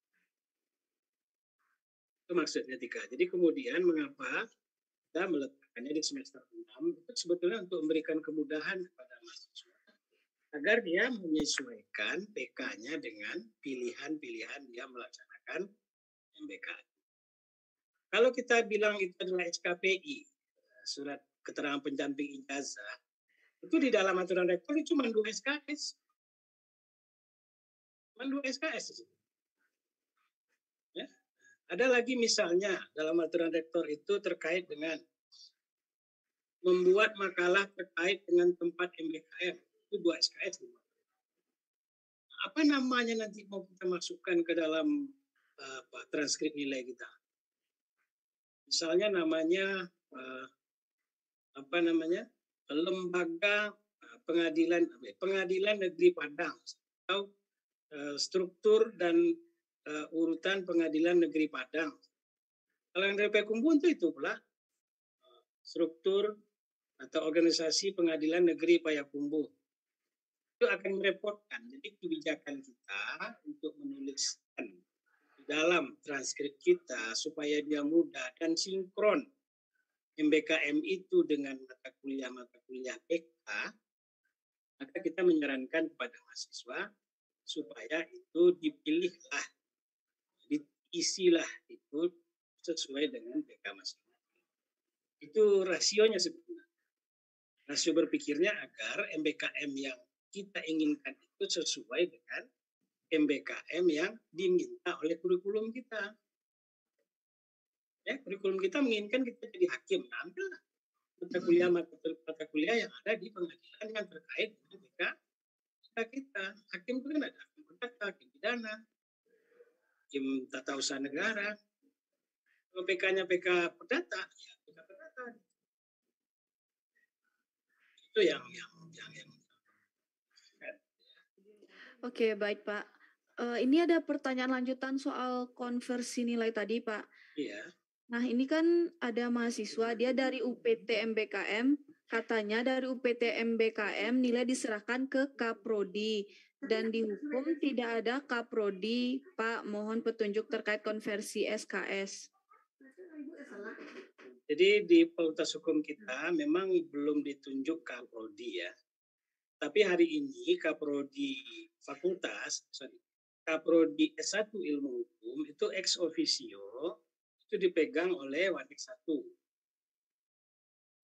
Itu maksudnya Tika. Jadi kemudian mengapa kita meletakkannya di semester enam, itu sebetulnya untuk memberikan kemudahan kepada mahasiswa agar dia menyesuaikan P K-nya dengan pilihan-pilihan dia melaksanakan M B K. Kalau kita bilang itu adalah S K P I, surat keterangan pendamping ijazah, itu di dalam aturan rektor itu cuma dua S K S. Cuma dua S K S. Ya. Ada lagi misalnya dalam aturan rektor itu terkait dengan membuat makalah terkait dengan tempat M B K M. Itu dua S K S. Apa namanya nanti mau kita masukkan ke dalam uh, apa, transkrip nilai kita? Misalnya namanya uh, apa namanya? Lembaga uh, pengadilan pengadilan negeri Padang atau uh, struktur dan uh, urutan pengadilan negeri Padang. Kalau yang dari Payakumbuh itu pula uh, struktur atau organisasi pengadilan negeri Payakumbuh. Itu akan merepotkan. Jadi kebijakan kita untuk menuliskan di dalam transkrip kita supaya dia mudah dan sinkron M B K M itu dengan mata kuliah-mata kuliah P K, maka kita menyarankan kepada mahasiswa supaya itu dipilihlah, diisilah itu sesuai dengan P K masing-masing. Itu rasionya sebenarnya. Rasio berpikirnya agar M B K M yang kita inginkan itu sesuai dengan M B K M yang diminta oleh kurikulum kita. Ya, kurikulum kita menginginkan kita jadi hakim. Nah, ambillah mata kuliah mata kuliah yang ada di pengadilan yang terkait dengan P K kita. Hakim itu kan ada hakim perdata, hakim pidana, hakim tata usaha negara. Kalau P K-nya P K perdata, ya P K perdata. Itu yang yang yang, yang Oke, baik Pak. Uh, ini ada pertanyaan lanjutan soal konversi nilai tadi, Pak. Iya. Nah, ini kan ada mahasiswa, dia dari U P T M B K M, katanya dari U P T M B K M nilai diserahkan ke Kaprodi, dan di hukum tidak ada Kaprodi. Pak, mohon petunjuk terkait konversi S K S. Jadi di Fakultas Hukum kita memang belum ditunjuk Kaprodi ya. Tapi hari ini Kaprodi Fakultas, sorry, Kaprodi S satu Ilmu Hukum itu ex officio itu dipegang oleh Wadik satu.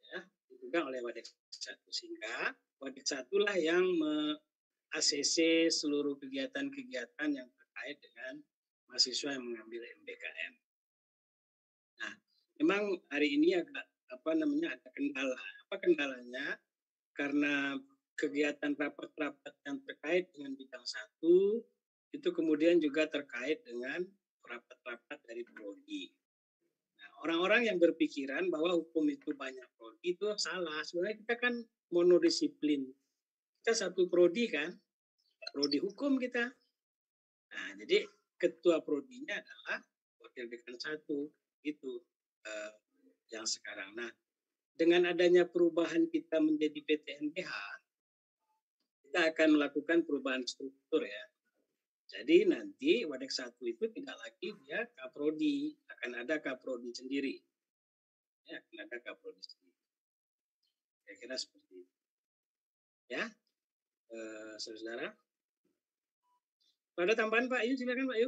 dipegang oleh Wadek satu, sehingga Wadek satu lah yang me-A C C seluruh kegiatan-kegiatan yang terkait dengan mahasiswa yang mengambil M B K M. Nah, memang hari ini agak apa namanya ada kendala. Apa kendalanya? Karena kegiatan rapat-rapat yang terkait dengan bidang satu itu kemudian juga terkait dengan rapat-rapat dari prodi. Nah, orang-orang yang berpikiran bahwa hukum itu banyak prodi itu salah. Sebenarnya kita kan monodisiplin. Kita satu prodi kan, prodi hukum kita. Nah, jadi ketua prodinya adalah wakil dekan satu itu eh, yang sekarang. Nah, dengan adanya perubahan kita menjadi P T N B H, kita akan melakukan perubahan struktur ya. Jadi nanti Wadek satu itu tidak lagi dia kaprodi, akan ada kaprodi sendiri. Ya, akan ada kaprodi sendiri. Kira-kira seperti itu. Ya, eh, saudara. Ada tambahan Pak Yu, silakan Pak Yu.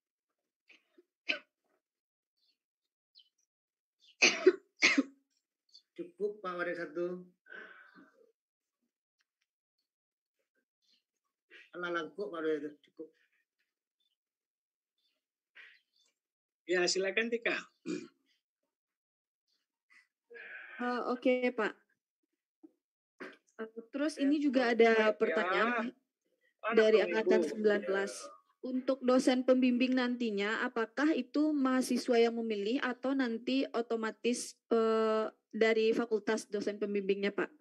Cukup Pak Wadek satu. Allah langkuk Pak Wadek satu. Cukup. Ya, silakan Tika. Uh, Oke okay, Pak. Uh, terus ini juga ada pertanyaan dari angkatan sembilan belas. Untuk dosen pembimbing nantinya, apakah itu mahasiswa yang memilih atau nanti otomatis uh, dari fakultas dosen pembimbingnya Pak?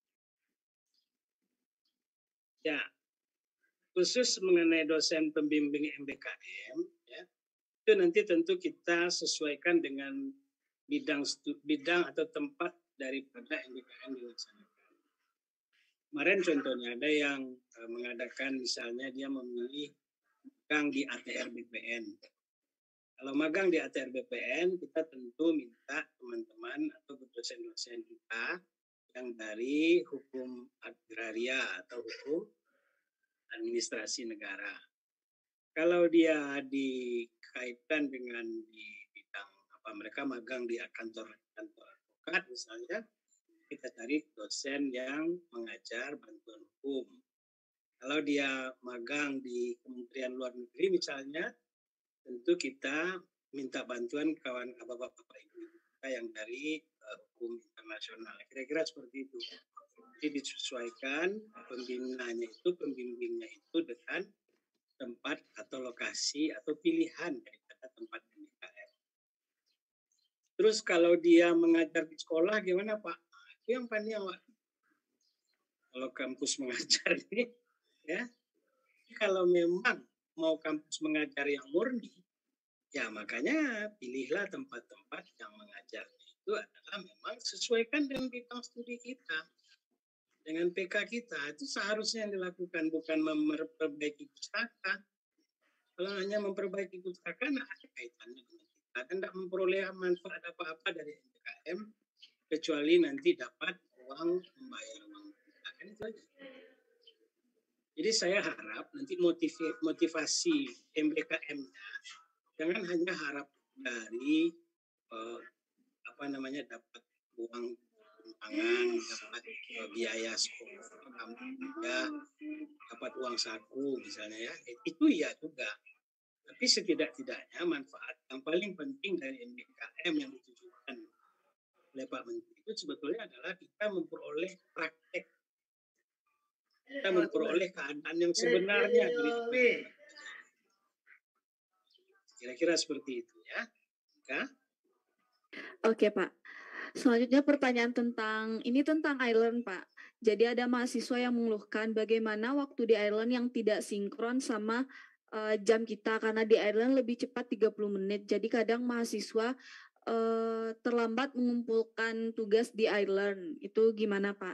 Ya, khusus mengenai dosen pembimbing M B K M, ya, itu nanti tentu kita sesuaikan dengan bidang bidang atau tempat daripada M B K M dilaksanakan. Kemarin contohnya ada yang uh, mengadakan misalnya dia memilih magang di A T R B P N. Kalau magang di A T R B P N, kita tentu minta teman-teman atau dosen-dosen kita yang dari hukum agraria atau hukum administrasi negara. Kalau dia dikaitkan dengan di bidang apa mereka magang di kantor kantor advokat misalnya, kita cari dosen yang mengajar bantuan hukum. Kalau dia magang di Kementerian Luar Negeri misalnya, tentu kita minta bantuan kawan bapak-bapak ibu kita yang dari uh, hukum internasional. Kira-kira seperti itu. Jadi disesuaikan pembinanya itu, pembimbingnya itu dengan tempat atau lokasi atau pilihan daripada tempat M B K M. Terus kalau dia mengajar di sekolah gimana Pak? Itu yang panjang Pak. Kalau kampus mengajar ini, ya, kalau memang mau kampus mengajar yang murni, ya makanya pilihlah tempat-tempat yang mengajar itu adalah memang sesuaikan dengan bidang studi kita, dengan P K kita. Itu seharusnya yang dilakukan, bukan memperbaiki pustaka. Kalau hanya memperbaiki pustaka, nah ada kaitannya dengan kita. Dan tidak memperoleh manfaat apa-apa dari M B K M, kecuali nanti dapat uang membayar uang. Kan itu aja. Jadi saya harap nanti motiv- motivasi M B K M-nya jangan hanya harap dari uh, apa namanya dapat uang tunjangan, dapat uh, biaya sekolah, ya, dapat uang saku misalnya ya, itu ya juga. Tapi setidak-tidaknya manfaat yang paling penting dari M B K M yang ditujukan oleh Pak Menteri itu sebetulnya adalah kita memperoleh praktek, kita memperoleh keadaan yang sebenarnya dari kira-kira seperti itu ya. Ya. Oke Pak. Selanjutnya pertanyaan tentang ini tentang Ireland Pak. Jadi ada mahasiswa yang mengeluhkan bagaimana waktu di Ireland yang tidak sinkron sama uh, jam kita karena di Ireland lebih cepat tiga puluh menit. Jadi kadang mahasiswa uh, terlambat mengumpulkan tugas di Ireland. Itu gimana Pak?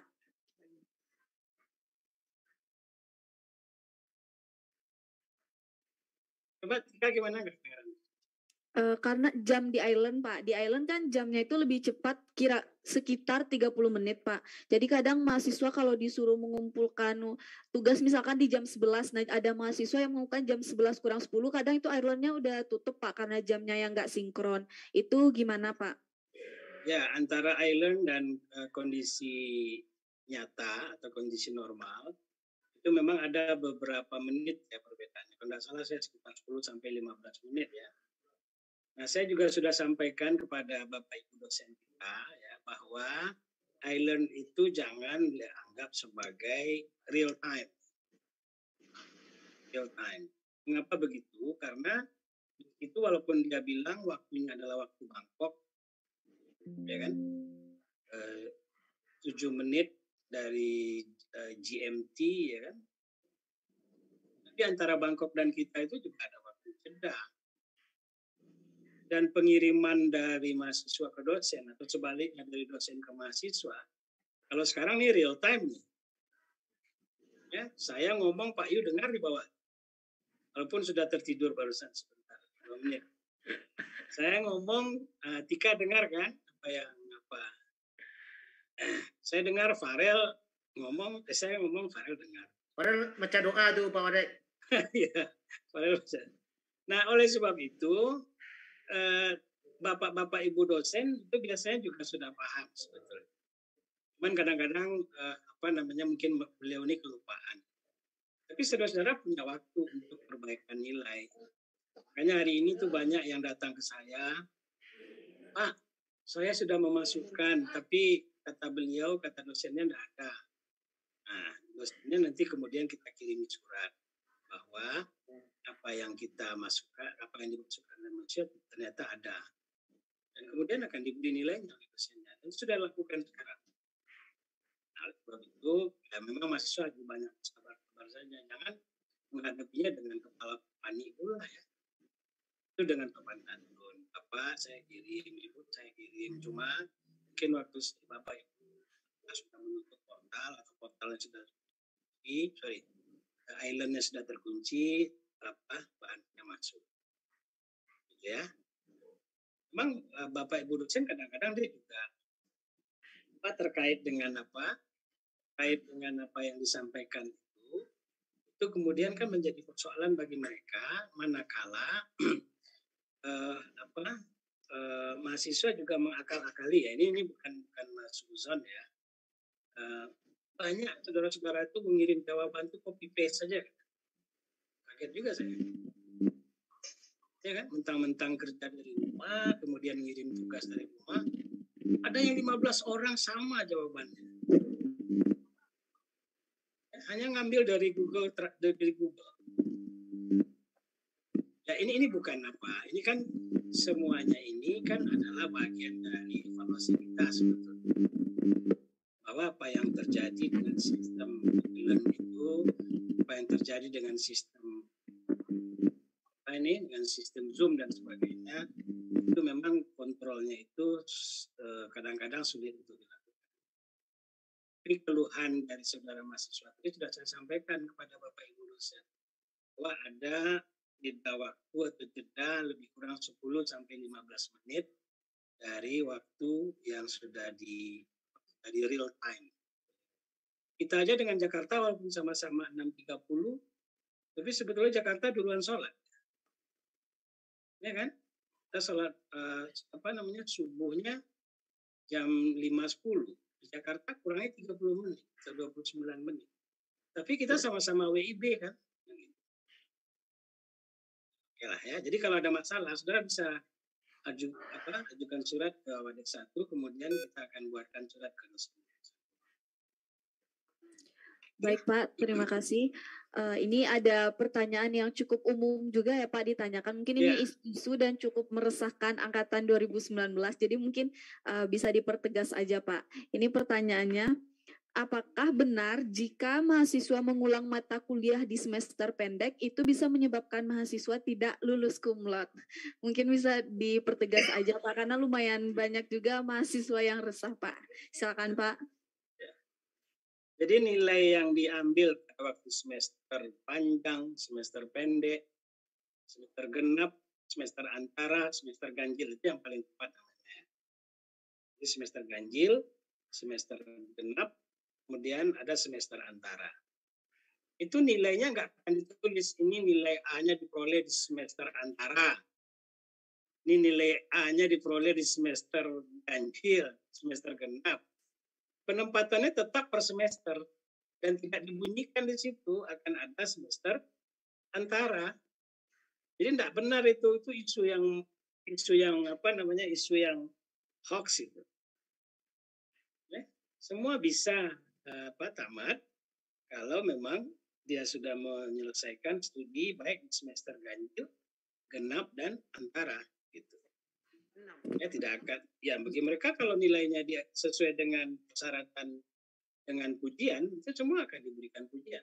Coba Tika gimana nggak? Uh, karena jam di Ireland Pak, di Ireland kan jamnya itu lebih cepat kira sekitar tiga puluh menit Pak. Jadi kadang mahasiswa kalau disuruh mengumpulkan tugas misalkan di jam sebelas, nah ada mahasiswa yang mengumpulkan jam sebelas kurang sepuluh, kadang itu Irelandnya udah tutup Pak karena jamnya yang nggak sinkron. Itu gimana Pak? Ya, antara island dan uh, kondisi nyata atau kondisi normal itu memang ada beberapa menit ya perbedaannya. Kalau tidak salah saya sekitar sepuluh sampai lima belas menit ya. Nah, saya juga sudah sampaikan kepada Bapak Ibu dosen kita ya bahwa island itu jangan dianggap sebagai real time. Real time. Mengapa begitu? Karena itu walaupun dia bilang waktunya adalah waktu Bangkok, ya kan, eh, tujuh menit dari eh, G M T, ya kan. Tapi antara Bangkok dan kita itu juga ada waktu jeda. Dan pengiriman dari mahasiswa ke dosen atau sebaliknya dari dosen ke mahasiswa, kalau sekarang ini real time nih. Ya, saya ngomong Pak Yu dengar di bawah. Walaupun sudah tertidur barusan sebentar, dua menit. Saya ngomong, uh, Tika dengar kan apa yang apa? Saya dengar Farel ngomong, eh, saya ngomong Farel dengar. Farel baca doa tuh Pak Wadek. Ya, Farel baca. Nah, oleh sebab itu eh, bapak-bapak ibu dosen itu biasanya juga sudah paham sebetulnya. Cuman kadang-kadang eh, apa namanya mungkin beliau ini kelupaan. Tapi saudara-saudara punya waktu untuk perbaikan nilai. Makanya hari ini tuh banyak yang datang ke saya, Pak, saya sudah memasukkan, tapi kata beliau, kata dosennya tidak ada. Nah, dosennya nanti kemudian kita kirim surat bahwa apa yang kita masukkan, apa yang dimasukkan dalam manusia ternyata ada. Dan kemudian akan diberi nilainya oleh dosennya. Dan sudah lakukan sekarang. Nah, sebab itu, ya memang mahasiswa juga banyak sabar-sabar saja. Jangan menghadapinya dengan kepala panik pula ya. Itu dengan sopan santun. Bapak saya kirim, ibu saya kirim. Cuma mungkin waktu bapak ibu sudah menutup portal atau portalnya sudah terkunci, sorry, islandnya sudah terkunci, apa bahannya masuk. Gitu ya. Memang bapak ibu dosen kadang-kadang dia juga apa terkait dengan apa, terkait dengan apa yang disampaikan itu, itu kemudian kan menjadi persoalan bagi mereka manakala Uh, apa uh, mahasiswa juga mengakal-akali ya ini ini bukan bukan Mas Suzon ya uh, banyak saudara-saudara itu mengirim jawaban itu copy paste saja kaget juga saya ya kan mentang-mentang kerja dari rumah kemudian ngirim tugas dari rumah ada yang lima belas orang sama jawabannya hanya ngambil dari Google dari Google. Ya ini ini bukan apa, ini kan semuanya ini kan adalah bagian dari evaluasi kita sebetulnya. Bahwa apa yang terjadi dengan sistem e-learning itu, apa yang terjadi dengan sistem apa ini, dengan sistem Zoom dan sebagainya, itu memang kontrolnya itu kadang-kadang sulit untuk dilakukan. Tapi keluhan dari saudara mahasiswa itu sudah saya sampaikan kepada Bapak Ibu dosen bahwa ada jeda waktu atau jeda lebih kurang sepuluh sampai lima belas menit dari waktu yang sudah di dari real time. Kita aja dengan Jakarta walaupun sama-sama enam tiga puluh, tapi sebetulnya Jakarta duluan sholat. Ya kan? Kita sholat uh, apa namanya subuhnya jam lima sepuluh. Di Jakarta kurangnya tiga puluh menit, atau dua puluh sembilan menit. Tapi kita sama-sama W I B kan? Oke lah ya. Jadi kalau ada masalah, saudara bisa aju, apa, ajukan surat ke Wadek satu, kemudian kita akan buatkan surat ke dosen. Baik Pak, terima kasih. Uh, ini ada pertanyaan yang cukup umum juga ya Pak ditanyakan. Mungkin ini yeah. isu dan cukup meresahkan angkatan dua ribu sembilan belas. Jadi mungkin uh, bisa dipertegas aja Pak. Ini pertanyaannya. Apakah benar jika mahasiswa mengulang mata kuliah di semester pendek itu bisa menyebabkan mahasiswa tidak lulus cum laude? Mungkin bisa dipertegas aja Pak, karena lumayan banyak juga mahasiswa yang resah Pak. Silakan Pak. Jadi nilai yang diambil pada waktu semester panjang, semester pendek, semester genap, semester antara, semester ganjil itu yang paling tepat namanya. Jadi semester ganjil, semester genap, kemudian ada semester antara. Itu nilainya nggak akan ditulis, ini nilai A-nya diperoleh di semester antara. ini nilai A-nya diperoleh di semester ganjil, semester genap. Penempatannya tetap per semester dan tidak dibunyikan di situ akan ada semester antara. Jadi tidak benar itu, itu isu yang isu yang apa namanya isu yang hoax itu. Ya, semua bisa apa tamat kalau memang dia sudah menyelesaikan studi baik di semester ganjil, genap dan antara gitu. Ya tidak akan ya bagi mereka kalau nilainya dia sesuai dengan persyaratan dengan pujian itu semua akan diberikan pujian.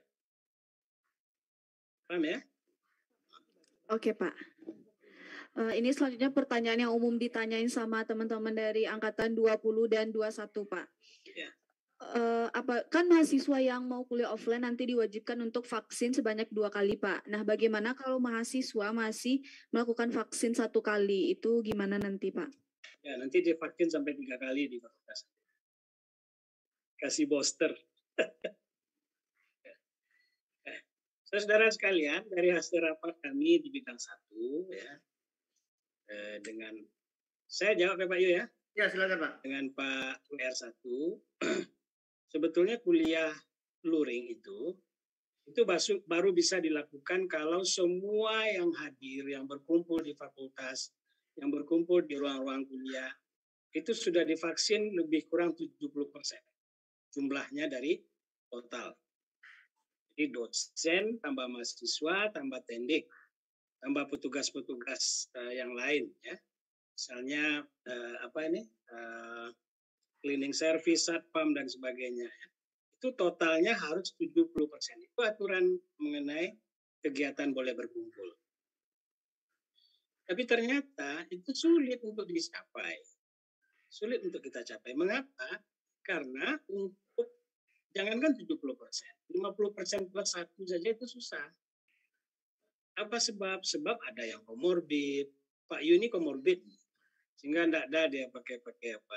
Paham ya? Oke, Pak. Uh, ini selanjutnya pertanyaan yang umum ditanyain sama teman-teman dari angkatan dua puluh dan dua puluh satu, Pak. Ya. Uh, apa kan mahasiswa yang mau kuliah offline nanti diwajibkan untuk vaksin sebanyak dua kali, Pak. Nah, bagaimana kalau mahasiswa masih melakukan vaksin satu kali? Itu gimana nanti, Pak? Ya, nanti divaksin sampai tiga kali di fakultas. Kasih booster. Saudara sekalian, dari hasil rapat kami di bidang satu, ya, eh, dengan saya jawab ya Pak Yu ya. Ya silakan Pak. Dengan Pak W R satu. Sebetulnya kuliah luring itu itu baru bisa dilakukan kalau semua yang hadir, yang berkumpul di fakultas, yang berkumpul di ruang-ruang kuliah, itu sudah divaksin lebih kurang tujuh puluh persen jumlahnya dari total. Jadi dosen, tambah mahasiswa, tambah tendik, tambah petugas-petugas uh, yang lain, ya. Misalnya uh, apa ini? Uh, cleaning service, satpam dan sebagainya. Itu totalnya harus tujuh puluh persen. Itu aturan mengenai kegiatan boleh berkumpul. Tapi ternyata itu sulit untuk dicapai. Sulit untuk kita capai. Mengapa? Karena untuk jangankan tujuh puluh persen, lima puluh persen plus satu saja itu susah. Apa sebab? Sebab ada yang komorbid. Pak Yu ini komorbid. Sehingga tidak ada dia pakai-pakai apa.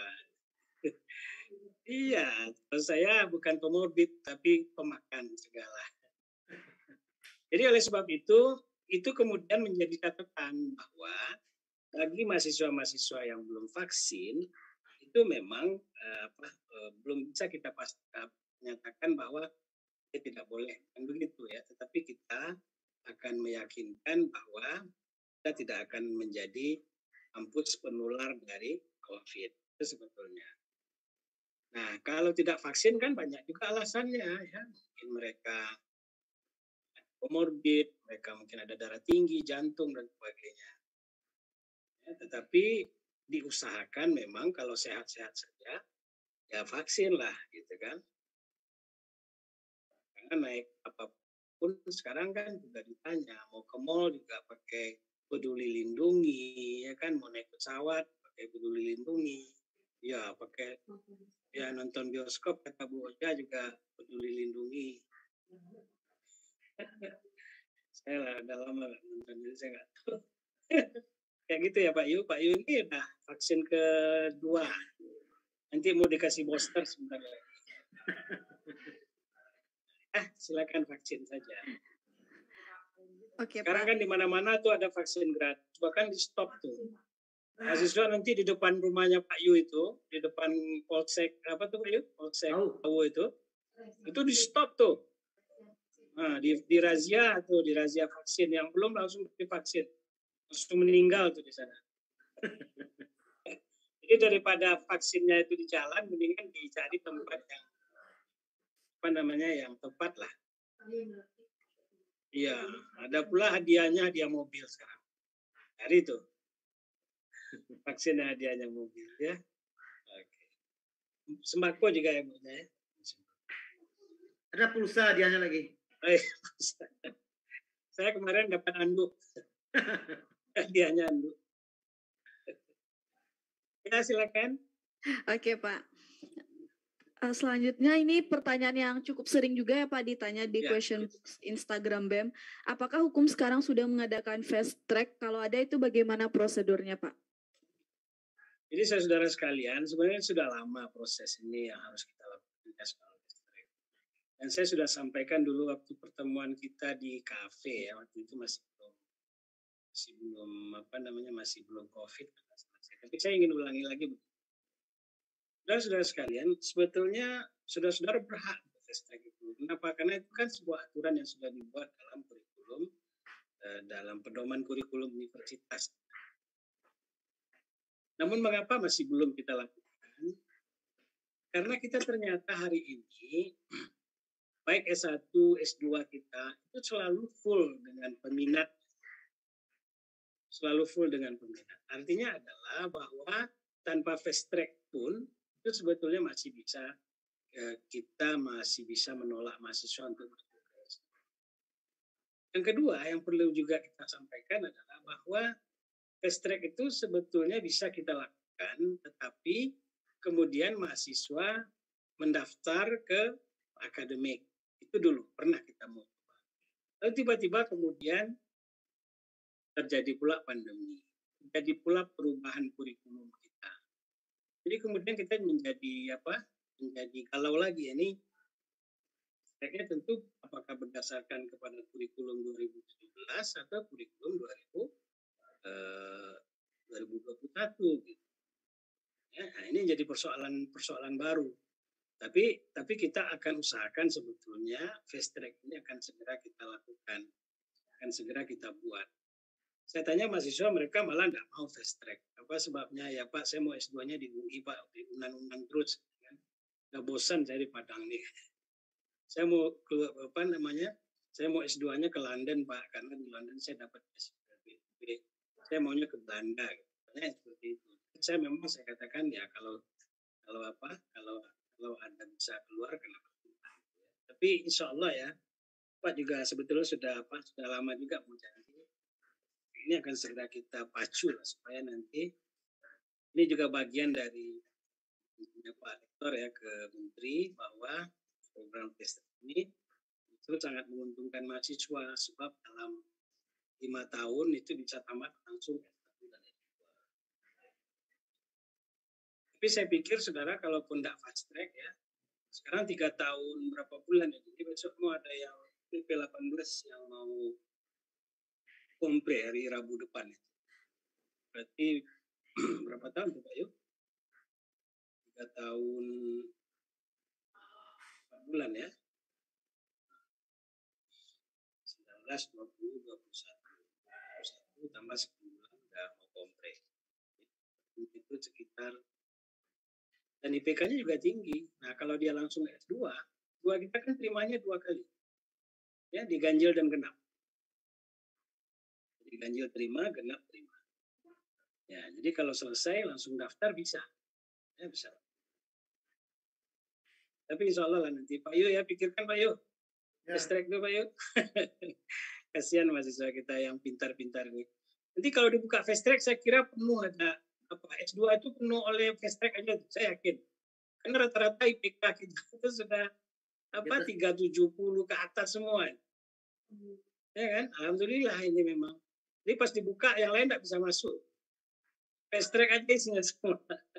Iya, saya bukan komorbid tapi pemakan segala. Jadi oleh sebab itu, itu kemudian menjadi catatan bahwa bagi mahasiswa-mahasiswa yang belum vaksin itu memang eh, apa, eh, belum bisa kita pasti menyatakan bahwa dia tidak boleh kan begitu ya. Tetapi kita akan meyakinkan bahwa kita tidak akan menjadi kampus penular dari COVID itu sebetulnya. Nah, kalau tidak vaksin kan banyak juga alasannya ya. Mungkin mereka komorbid, mereka mungkin ada darah tinggi, jantung dan sebagainya. Ya, tetapi diusahakan memang kalau sehat-sehat saja ya vaksin lah gitu kan. Karena naik apapun sekarang kan juga ditanya mau ke mall juga pakai peduli lindungi ya kan, mau naik pesawat pakai peduli lindungi. Ya, pakai ya nonton bioskop kata Bu Oja juga peduli lindungi. Saya lah udah lama nonton jadi saya nggak tahu. Kayak gitu ya Pak Yu. Pak Yu ini udah vaksin kedua. Nanti mau dikasih booster sebentar lagi. Ah, silakan vaksin saja. Oke, Sekarang Pak. kan di mana-mana tuh ada vaksin gratis. Bahkan di stop tuh. Mahasiswa nanti di depan rumahnya Pak Yu itu, di depan Polsek apa tuh Pak Yu? Polsek Tahu itu, itu di stop tuh. Nah, di, di razia tuh, di razia vaksin yang belum langsung divaksin, langsung meninggal tuh di sana. Jadi daripada vaksinnya itu di jalan, mendingan dicari tempat yang apa namanya yang tepat lah. Iya, ada pula hadiahnya hadiah mobil sekarang. Hari itu. Vaksin hadiahnya mobil ya. Oke. Sembako juga ya Bu ya. Ada pulsa hadiahnya lagi. Eh, saya kemarin dapat anduk. Hadiahnya anduk. Ya silakan. Oke, Pak. Uh, selanjutnya ini pertanyaan yang cukup sering juga ya Pak ditanya di Ya. question Instagram B E M. Apakah hukum sekarang sudah mengadakan fast track? Kalau ada itu bagaimana prosedurnya Pak? Jadi saudara sekalian, sebenarnya sudah lama proses ini yang harus kita lakukan fast track. Dan saya sudah sampaikan dulu waktu pertemuan kita di kafe ya, waktu itu masih belum masih belum apa namanya masih belum COVID. Tapi saya ingin ulangi lagi, saudara-saudara sekalian, sebetulnya saudara-saudara berhak fast track itu. Kenapa? Karena itu kan sebuah aturan yang sudah dibuat dalam kurikulum, eh, dalam pedoman kurikulum universitas. Namun mengapa masih belum kita lakukan? Karena kita ternyata hari ini baik S satu, S dua kita itu selalu full dengan peminat. Selalu full dengan peminat. Artinya adalah bahwa tanpa fast track pun itu sebetulnya masih bisa eh, kita masih bisa menolak mahasiswa untuk bertugas. Yang kedua yang perlu juga kita sampaikan adalah bahwa fast track itu sebetulnya bisa kita lakukan, tetapi kemudian mahasiswa mendaftar ke akademik. Itu dulu pernah kita mau coba. Lalu tiba-tiba kemudian terjadi pula pandemi, terjadi pula perubahan kurikulum kita. Jadi kemudian kita menjadi apa? Menjadi kalau lagi ini, kayaknya tentu apakah berdasarkan kepada kurikulum dua ribu tujuh belas atau kurikulum dua ribu dua puluh satu. Gitu. Ya, nah ini jadi persoalan persoalan baru. Tapi tapi kita akan usahakan sebetulnya fast track ini akan segera kita lakukan, akan segera kita buat. Saya tanya mahasiswa, mereka malah nggak mau fast track. Apa sebabnya? Ya Pak, saya mau S dua-nya di U I Pak, di Unan-Unan terus. Kan? Nggak bosan saya di Padang nih. Saya mau ke apa namanya? Saya mau S dua-nya ke London Pak, karena di London saya dapat S dua. Saya maunya ke Belanda. Katanya seperti itu. Saya memang saya katakan ya kalau kalau apa? Kalau kalau Anda bisa keluar kenapa tidak? Tapi insya Allah ya, Pak juga sebetulnya sudah apa? Sudah lama juga mau janji. Ini akan segera kita pacu lah, supaya nanti ini juga bagian dari Pak Rektor ya ke Menteri bahwa program tes ini itu sangat menguntungkan mahasiswa sebab dalam lima tahun itu bisa tamat langsung S satu dan S dua. Tapi saya pikir saudara kalaupun tidak fast track ya, sekarang tiga tahun berapa bulan ya, jadi besok mau ada yang P P delapan belas yang mau kompre hari Rabu depan itu. Berarti berapa tahun tuh Pak Yuk? Tiga tahun empat bulan ya. sembilan belas, dua puluh, dua puluh satu. dua puluh satu tambah sepuluh bulan udah mau kompre. Itu sekitar, dan I P K-nya juga tinggi. Nah kalau dia langsung S dua, dua kita kan terimanya dua kali. Ya, diganjil dan genap. Diganjil terima, genap terima. Ya, jadi kalau selesai langsung daftar bisa. Ya, bisa. Tapi insya Allah lah nanti Pak Yu ya, pikirkan Pak Yu. Ya. Fast track dulu Pak Yu. Kasihan mahasiswa kita yang pintar-pintar ini. Nanti kalau dibuka fast track saya kira penuh ada apa S dua itu penuh oleh fast track aja, saya yakin. Karena rata-rata I P K kita itu sudah apa tiga ratus tujuh puluh ke atas semua. Ya kan? Alhamdulillah ini memang. Jadi pas dibuka yang lain tidak bisa masuk. Fast track aja isinya semua.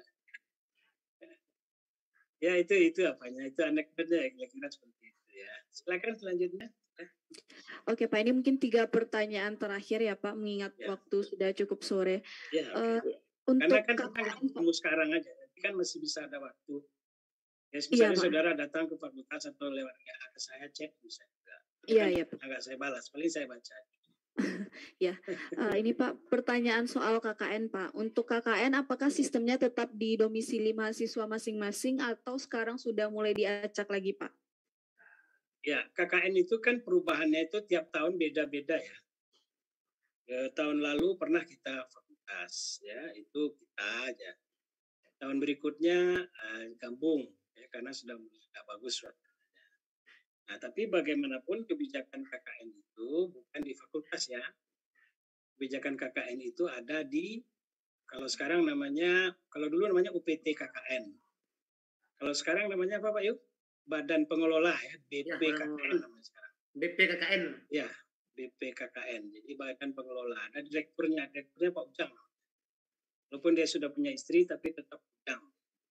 Ya itu itu apanya, itu anekdotnya kira-kira seperti itu ya. Silakan selanjutnya. Oke Pak, ini mungkin tiga pertanyaan terakhir ya Pak, mengingat ya. Waktu sudah cukup sore. Ya, okay. uh, untuk Karena kan kita nggak ketemu sekarang aja, nanti kan masih bisa ada waktu. Ya, misalnya ya, saudara datang ke fakultas atau lewat ya, ke saya chat bisa juga. Iya iya. Agak saya balas, paling saya baca. Ya, uh, ini Pak pertanyaan soal K K N Pak. Untuk K K N apakah sistemnya tetap di domisili mahasiswa masing-masing atau sekarang sudah mulai diacak lagi Pak? Ya, K K N itu kan perubahannya itu tiap tahun beda-beda ya. E, tahun lalu pernah kita fakultas ya, itu kita aja. Tahun berikutnya uh, gabung ya, karena sudah sudah bagus suasananya. Nah, tapi bagaimanapun kebijakan K K N itu bukan di fakultas ya. Kebijakan K K N itu ada di, kalau sekarang namanya, kalau dulu namanya U P T K K N. Kalau sekarang namanya apa Pak Yuk? Badan Pengelola ya, B P K K N ya, namanya sekarang. B P K K N. Ya, B P K K N. Jadi Badan Pengelola. Ada direkturnya, direkturnya Pak Ujang. Walaupun dia sudah punya istri, tapi tetap Ujang.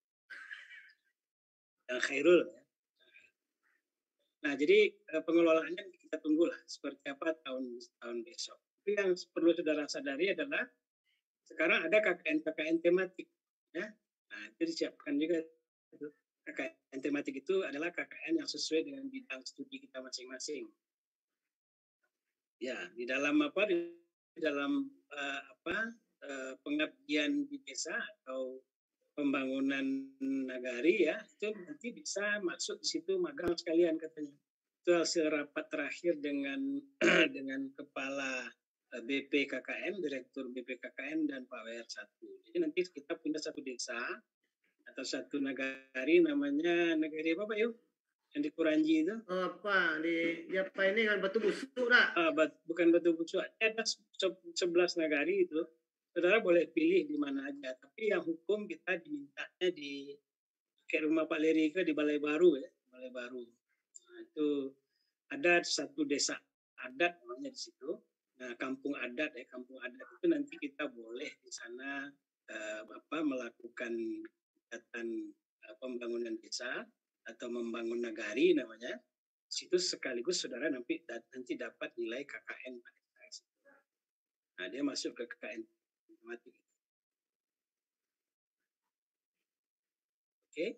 Dan Khairul ya. Nah, jadi pengelolaannya kita tunggulah seperti apa tahun tahun besok. Tapi yang perlu saudara sadari adalah sekarang ada K K N K K N tematik, ya. Nah, itu disiapkan juga. K K N tematik itu adalah K K N yang sesuai dengan bidang studi kita masing-masing. Ya, di dalam apa? Di dalam uh, apa? Uh, pengabdian di desa atau pembangunan nagari, ya, itu nanti bisa masuk di situ magang sekalian katanya. Itu hasil rapat terakhir dengan dengan kepala B P K K N, direktur B P K K N dan Pak W R satu. Jadi nanti kita punya satu desa atau satu nagari, namanya nagari apa Pak Yuk? Yang di Kuranji itu? Oh, apa di di apa ini kan batu busuk dah? Ah, bat, bukan batu busuk. Ada sebelas nagari itu. Saudara boleh pilih di mana aja. Tapi yang hukum kita dimintanya di kayak rumah Pak Lerika di Balai Baru, ya, Balai Baru. Nah, itu ada satu desa adat namanya di situ. Nah, kampung adat ya, kampung adat itu nanti kita boleh di sana eh, apa melakukan kegiatan eh, pembangunan desa atau membangun nagari namanya. Di situ sekaligus saudara nanti nanti dapat nilai K K N. Nah, dia masuk ke K K N tematik. Oke.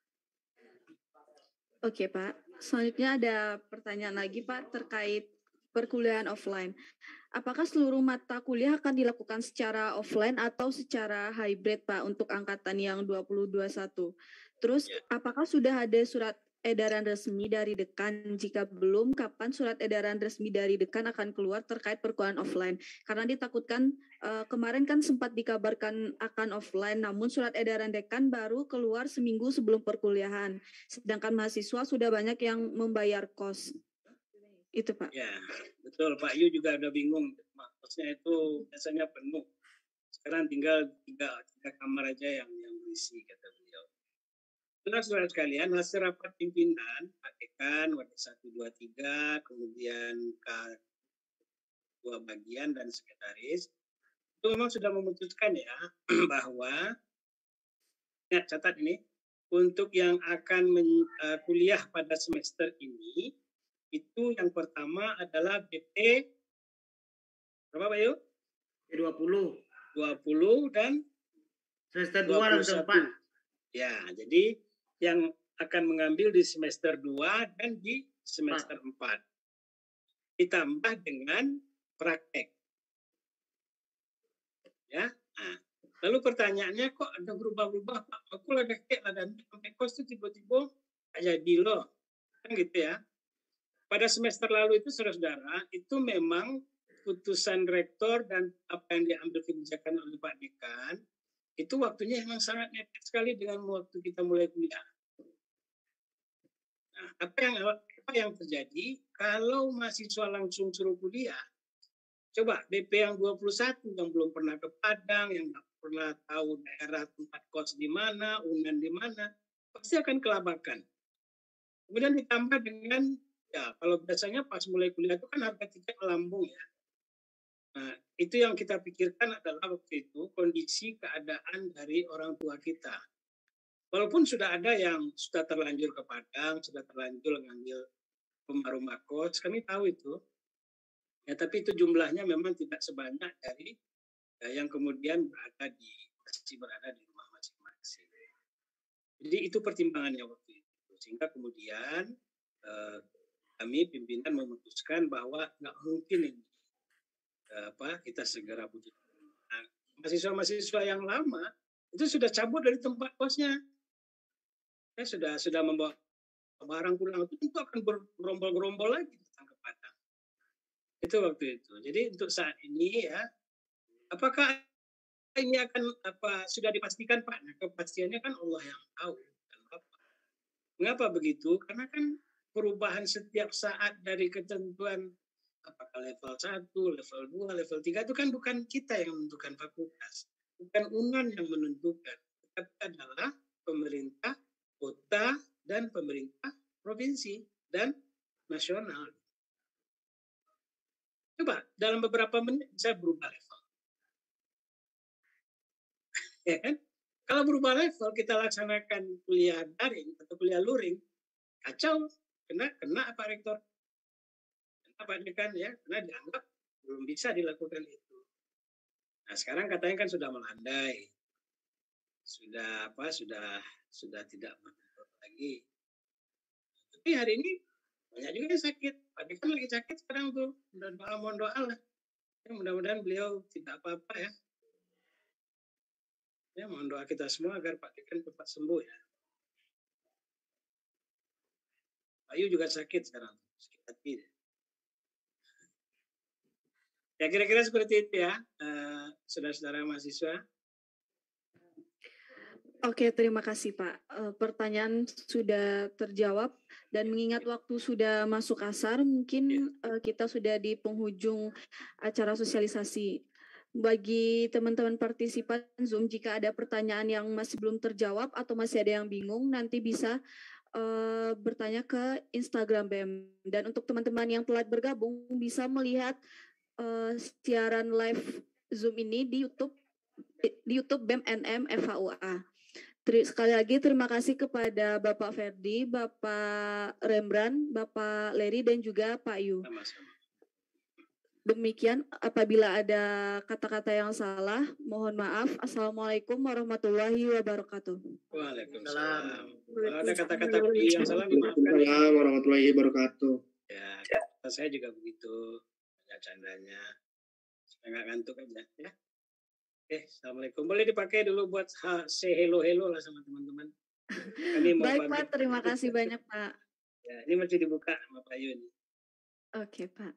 Oke, Pak. Selanjutnya ada pertanyaan lagi, Pak, terkait perkuliahan offline. Apakah seluruh mata kuliah akan dilakukan secara offline atau secara hybrid, Pak, untuk angkatan yang dua ribu dua puluh satu? Terus, Ya. apakah sudah ada surat edaran resmi dari dekan? Jika belum, kapan surat edaran resmi dari dekan akan keluar terkait perkuliahan offline? Karena ditakutkan uh, kemarin kan sempat dikabarkan akan offline, namun surat edaran dekan baru keluar seminggu sebelum perkuliahan. Sedangkan mahasiswa sudah banyak yang membayar kos. Itu Pak. Ya, betul. Pak Yu juga udah bingung. Kosnya itu biasanya penuh. Sekarang tinggal tiga, tiga kamar aja yang yang berisi, kata beliau. Saudara-saudara sekalian, hasil rapat pimpinan, Pak Dekan, W D satu dua tiga, kemudian K dua bagian dan sekretaris, itu memang sudah memutuskan ya bahwa, ya catat ini, untuk yang akan men, uh, kuliah pada semester ini, itu yang pertama adalah B P, berapa Pak Yu? dua puluh. dua puluh dan Semester dua dan semester empat. Ya, jadi yang akan mengambil di semester dua dan di semester empat. Ditambah dengan praktek. Ya. Nah, lalu pertanyaannya kok ada berubah-ubah Pak? Aku lagi kayak ada sampai kos itu tiba-tiba jadi loh. Kan gitu ya. Pada semester lalu itu saudara-saudara, itu memang putusan rektor dan apa yang diambil kebijakan oleh Pak Dekan, itu waktunya memang sangat mepet sekali dengan waktu kita mulai kuliah. Nah, apa yang apa yang terjadi kalau mahasiswa langsung suruh kuliah? Coba B P yang dua puluh satu yang belum pernah ke Padang, yang nggak pernah tahu daerah tempat kos di mana, U N A N di mana, pasti akan kelabakan. Kemudian ditambah dengan, ya kalau biasanya pas mulai kuliah itu kan harga tiket melambung ya. Nah, itu yang kita pikirkan adalah waktu itu kondisi keadaan dari orang tua kita. Walaupun sudah ada yang sudah terlanjur ke Padang, sudah terlanjur ngambil rumah-rumah kos, kami tahu itu. Ya, tapi itu jumlahnya memang tidak sebanyak dari ya, yang kemudian berada di masih berada di rumah masing-masing. Jadi itu pertimbangannya waktu itu. Sehingga kemudian eh, kami pimpinan memutuskan bahwa nggak mungkin ini apa kita segera puji. Nah, mahasiswa-mahasiswa yang lama itu sudah cabut dari tempat kosnya, ya, sudah sudah membawa barang pulang, itu tentu akan berombol-gerombol lagi datang ke Padang. Itu waktu itu. Jadi untuk saat ini ya, apakah ini akan apa sudah dipastikan Pak? Nah, kepastiannya kan Allah yang tahu. Mengapa begitu? Karena kan perubahan setiap saat dari ketentuan apakah level satu, level dua, level tiga itu kan bukan kita yang menentukan fakultas. Bukan U N A N yang menentukan. Tapi adalah pemerintah kota dan pemerintah provinsi dan nasional. Coba dalam beberapa menit bisa berubah level. Ya kan? Kalau berubah level kita laksanakan kuliah daring atau kuliah luring, kacau. Kena, kena Pak Rektor. Pak Dekan ya, karena dianggap belum bisa dilakukan itu. Nah sekarang katanya kan sudah melandai, sudah apa, sudah sudah tidak berkumpul lagi. Tapi hari ini banyak juga yang sakit. Pak Dik kan lagi sakit sekarang tuh. Dan doa, mohon doa lah. Ya, mudah-mudahan beliau tidak apa-apa ya. Ya mohon doa kita semua agar Pak Dik kan cepat sembuh ya. Ayu juga sakit sekarang, sakit hati. Ya kira-kira seperti itu ya, uh, saudara-saudara mahasiswa. Oke, terima kasih Pak. Uh, pertanyaan sudah terjawab dan mengingat waktu sudah masuk asar, mungkin uh, kita sudah di penghujung acara sosialisasi. Bagi teman-teman partisipan Zoom, jika ada pertanyaan yang masih belum terjawab atau masih ada yang bingung, nanti bisa uh, bertanya ke Instagram B E M. Dan untuk teman-teman yang telah bergabung, bisa melihat uh, siaran live Zoom ini di YouTube di YouTube B E M N M F H U A. Sekali lagi terima kasih kepada Bapak Ferdi, Bapak Rembrandt, Bapak Leri, dan juga Pak Yu. Sama-sama. Demikian, apabila ada kata-kata yang salah, mohon maaf. Assalamualaikum warahmatullahi wabarakatuh. Waalaikumsalam. Kalau ada kata-kata yang salah, dimaafkan. Waalaikumsalam warahmatullahi wabarakatuh. Ya, saya juga begitu. Banyak candanya. Supaya nggak ngantuk aja, ya. Oke, assalamualaikum. Boleh dipakai dulu buat say hello hello lah sama teman-teman. Kami mau Baik pamit. Pak, terima kasih banyak Pak. Ya, ini masih dibuka sama Pak Yun. Oke Pak.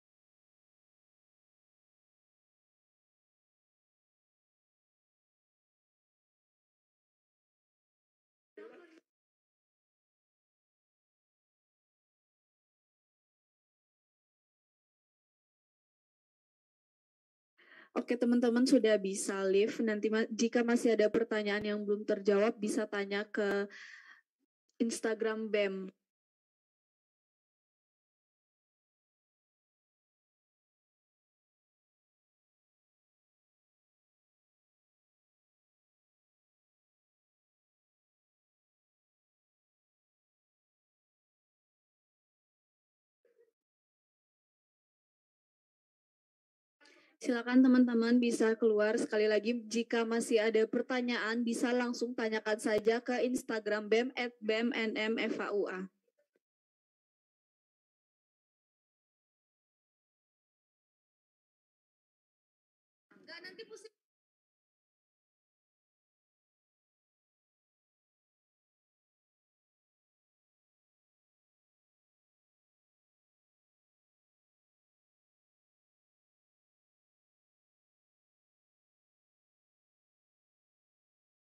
Oke teman-teman sudah bisa live. Nanti jika masih ada pertanyaan yang belum terjawab bisa tanya ke Instagram B E M. Silakan teman-teman bisa keluar. Sekali lagi jika masih ada pertanyaan bisa langsung tanyakan saja ke Instagram B E M at B E M N M F H U A. Enggak, nanti pusing.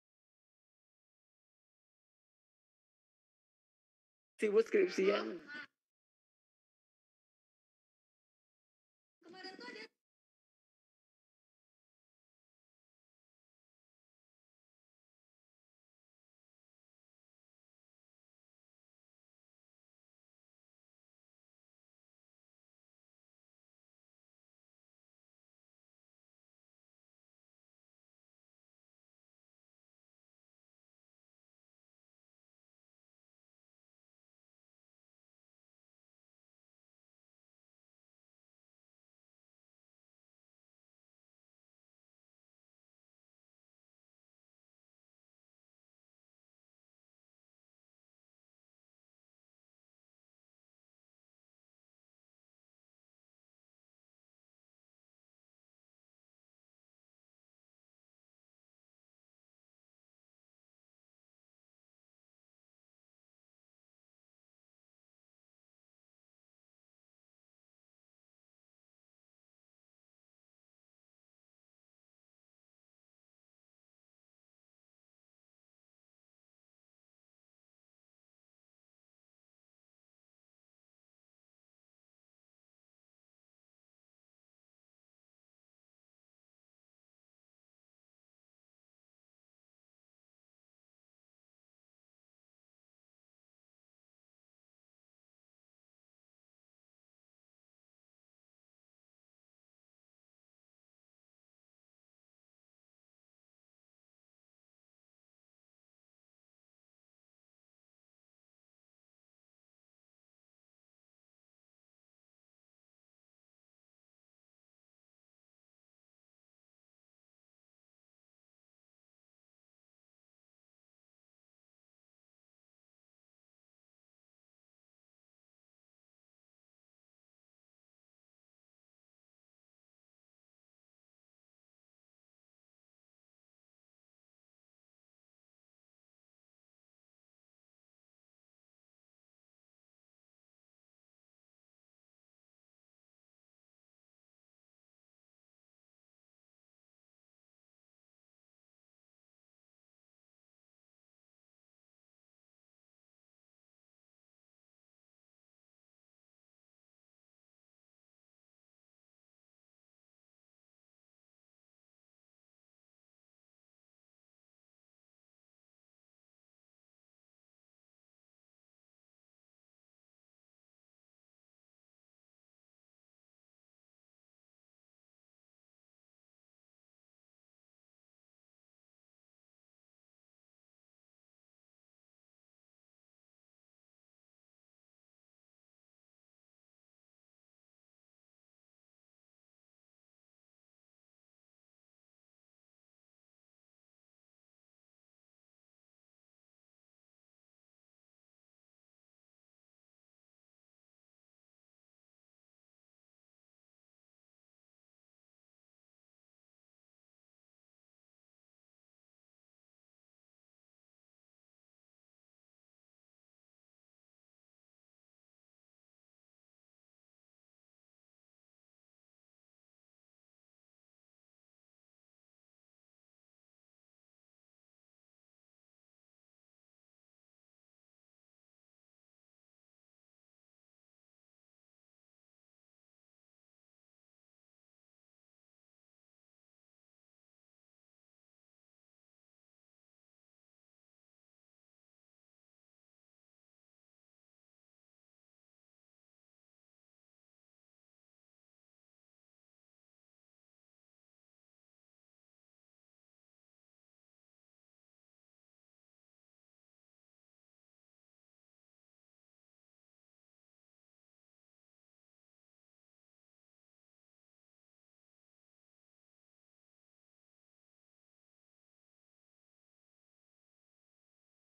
Sibuk skripsian.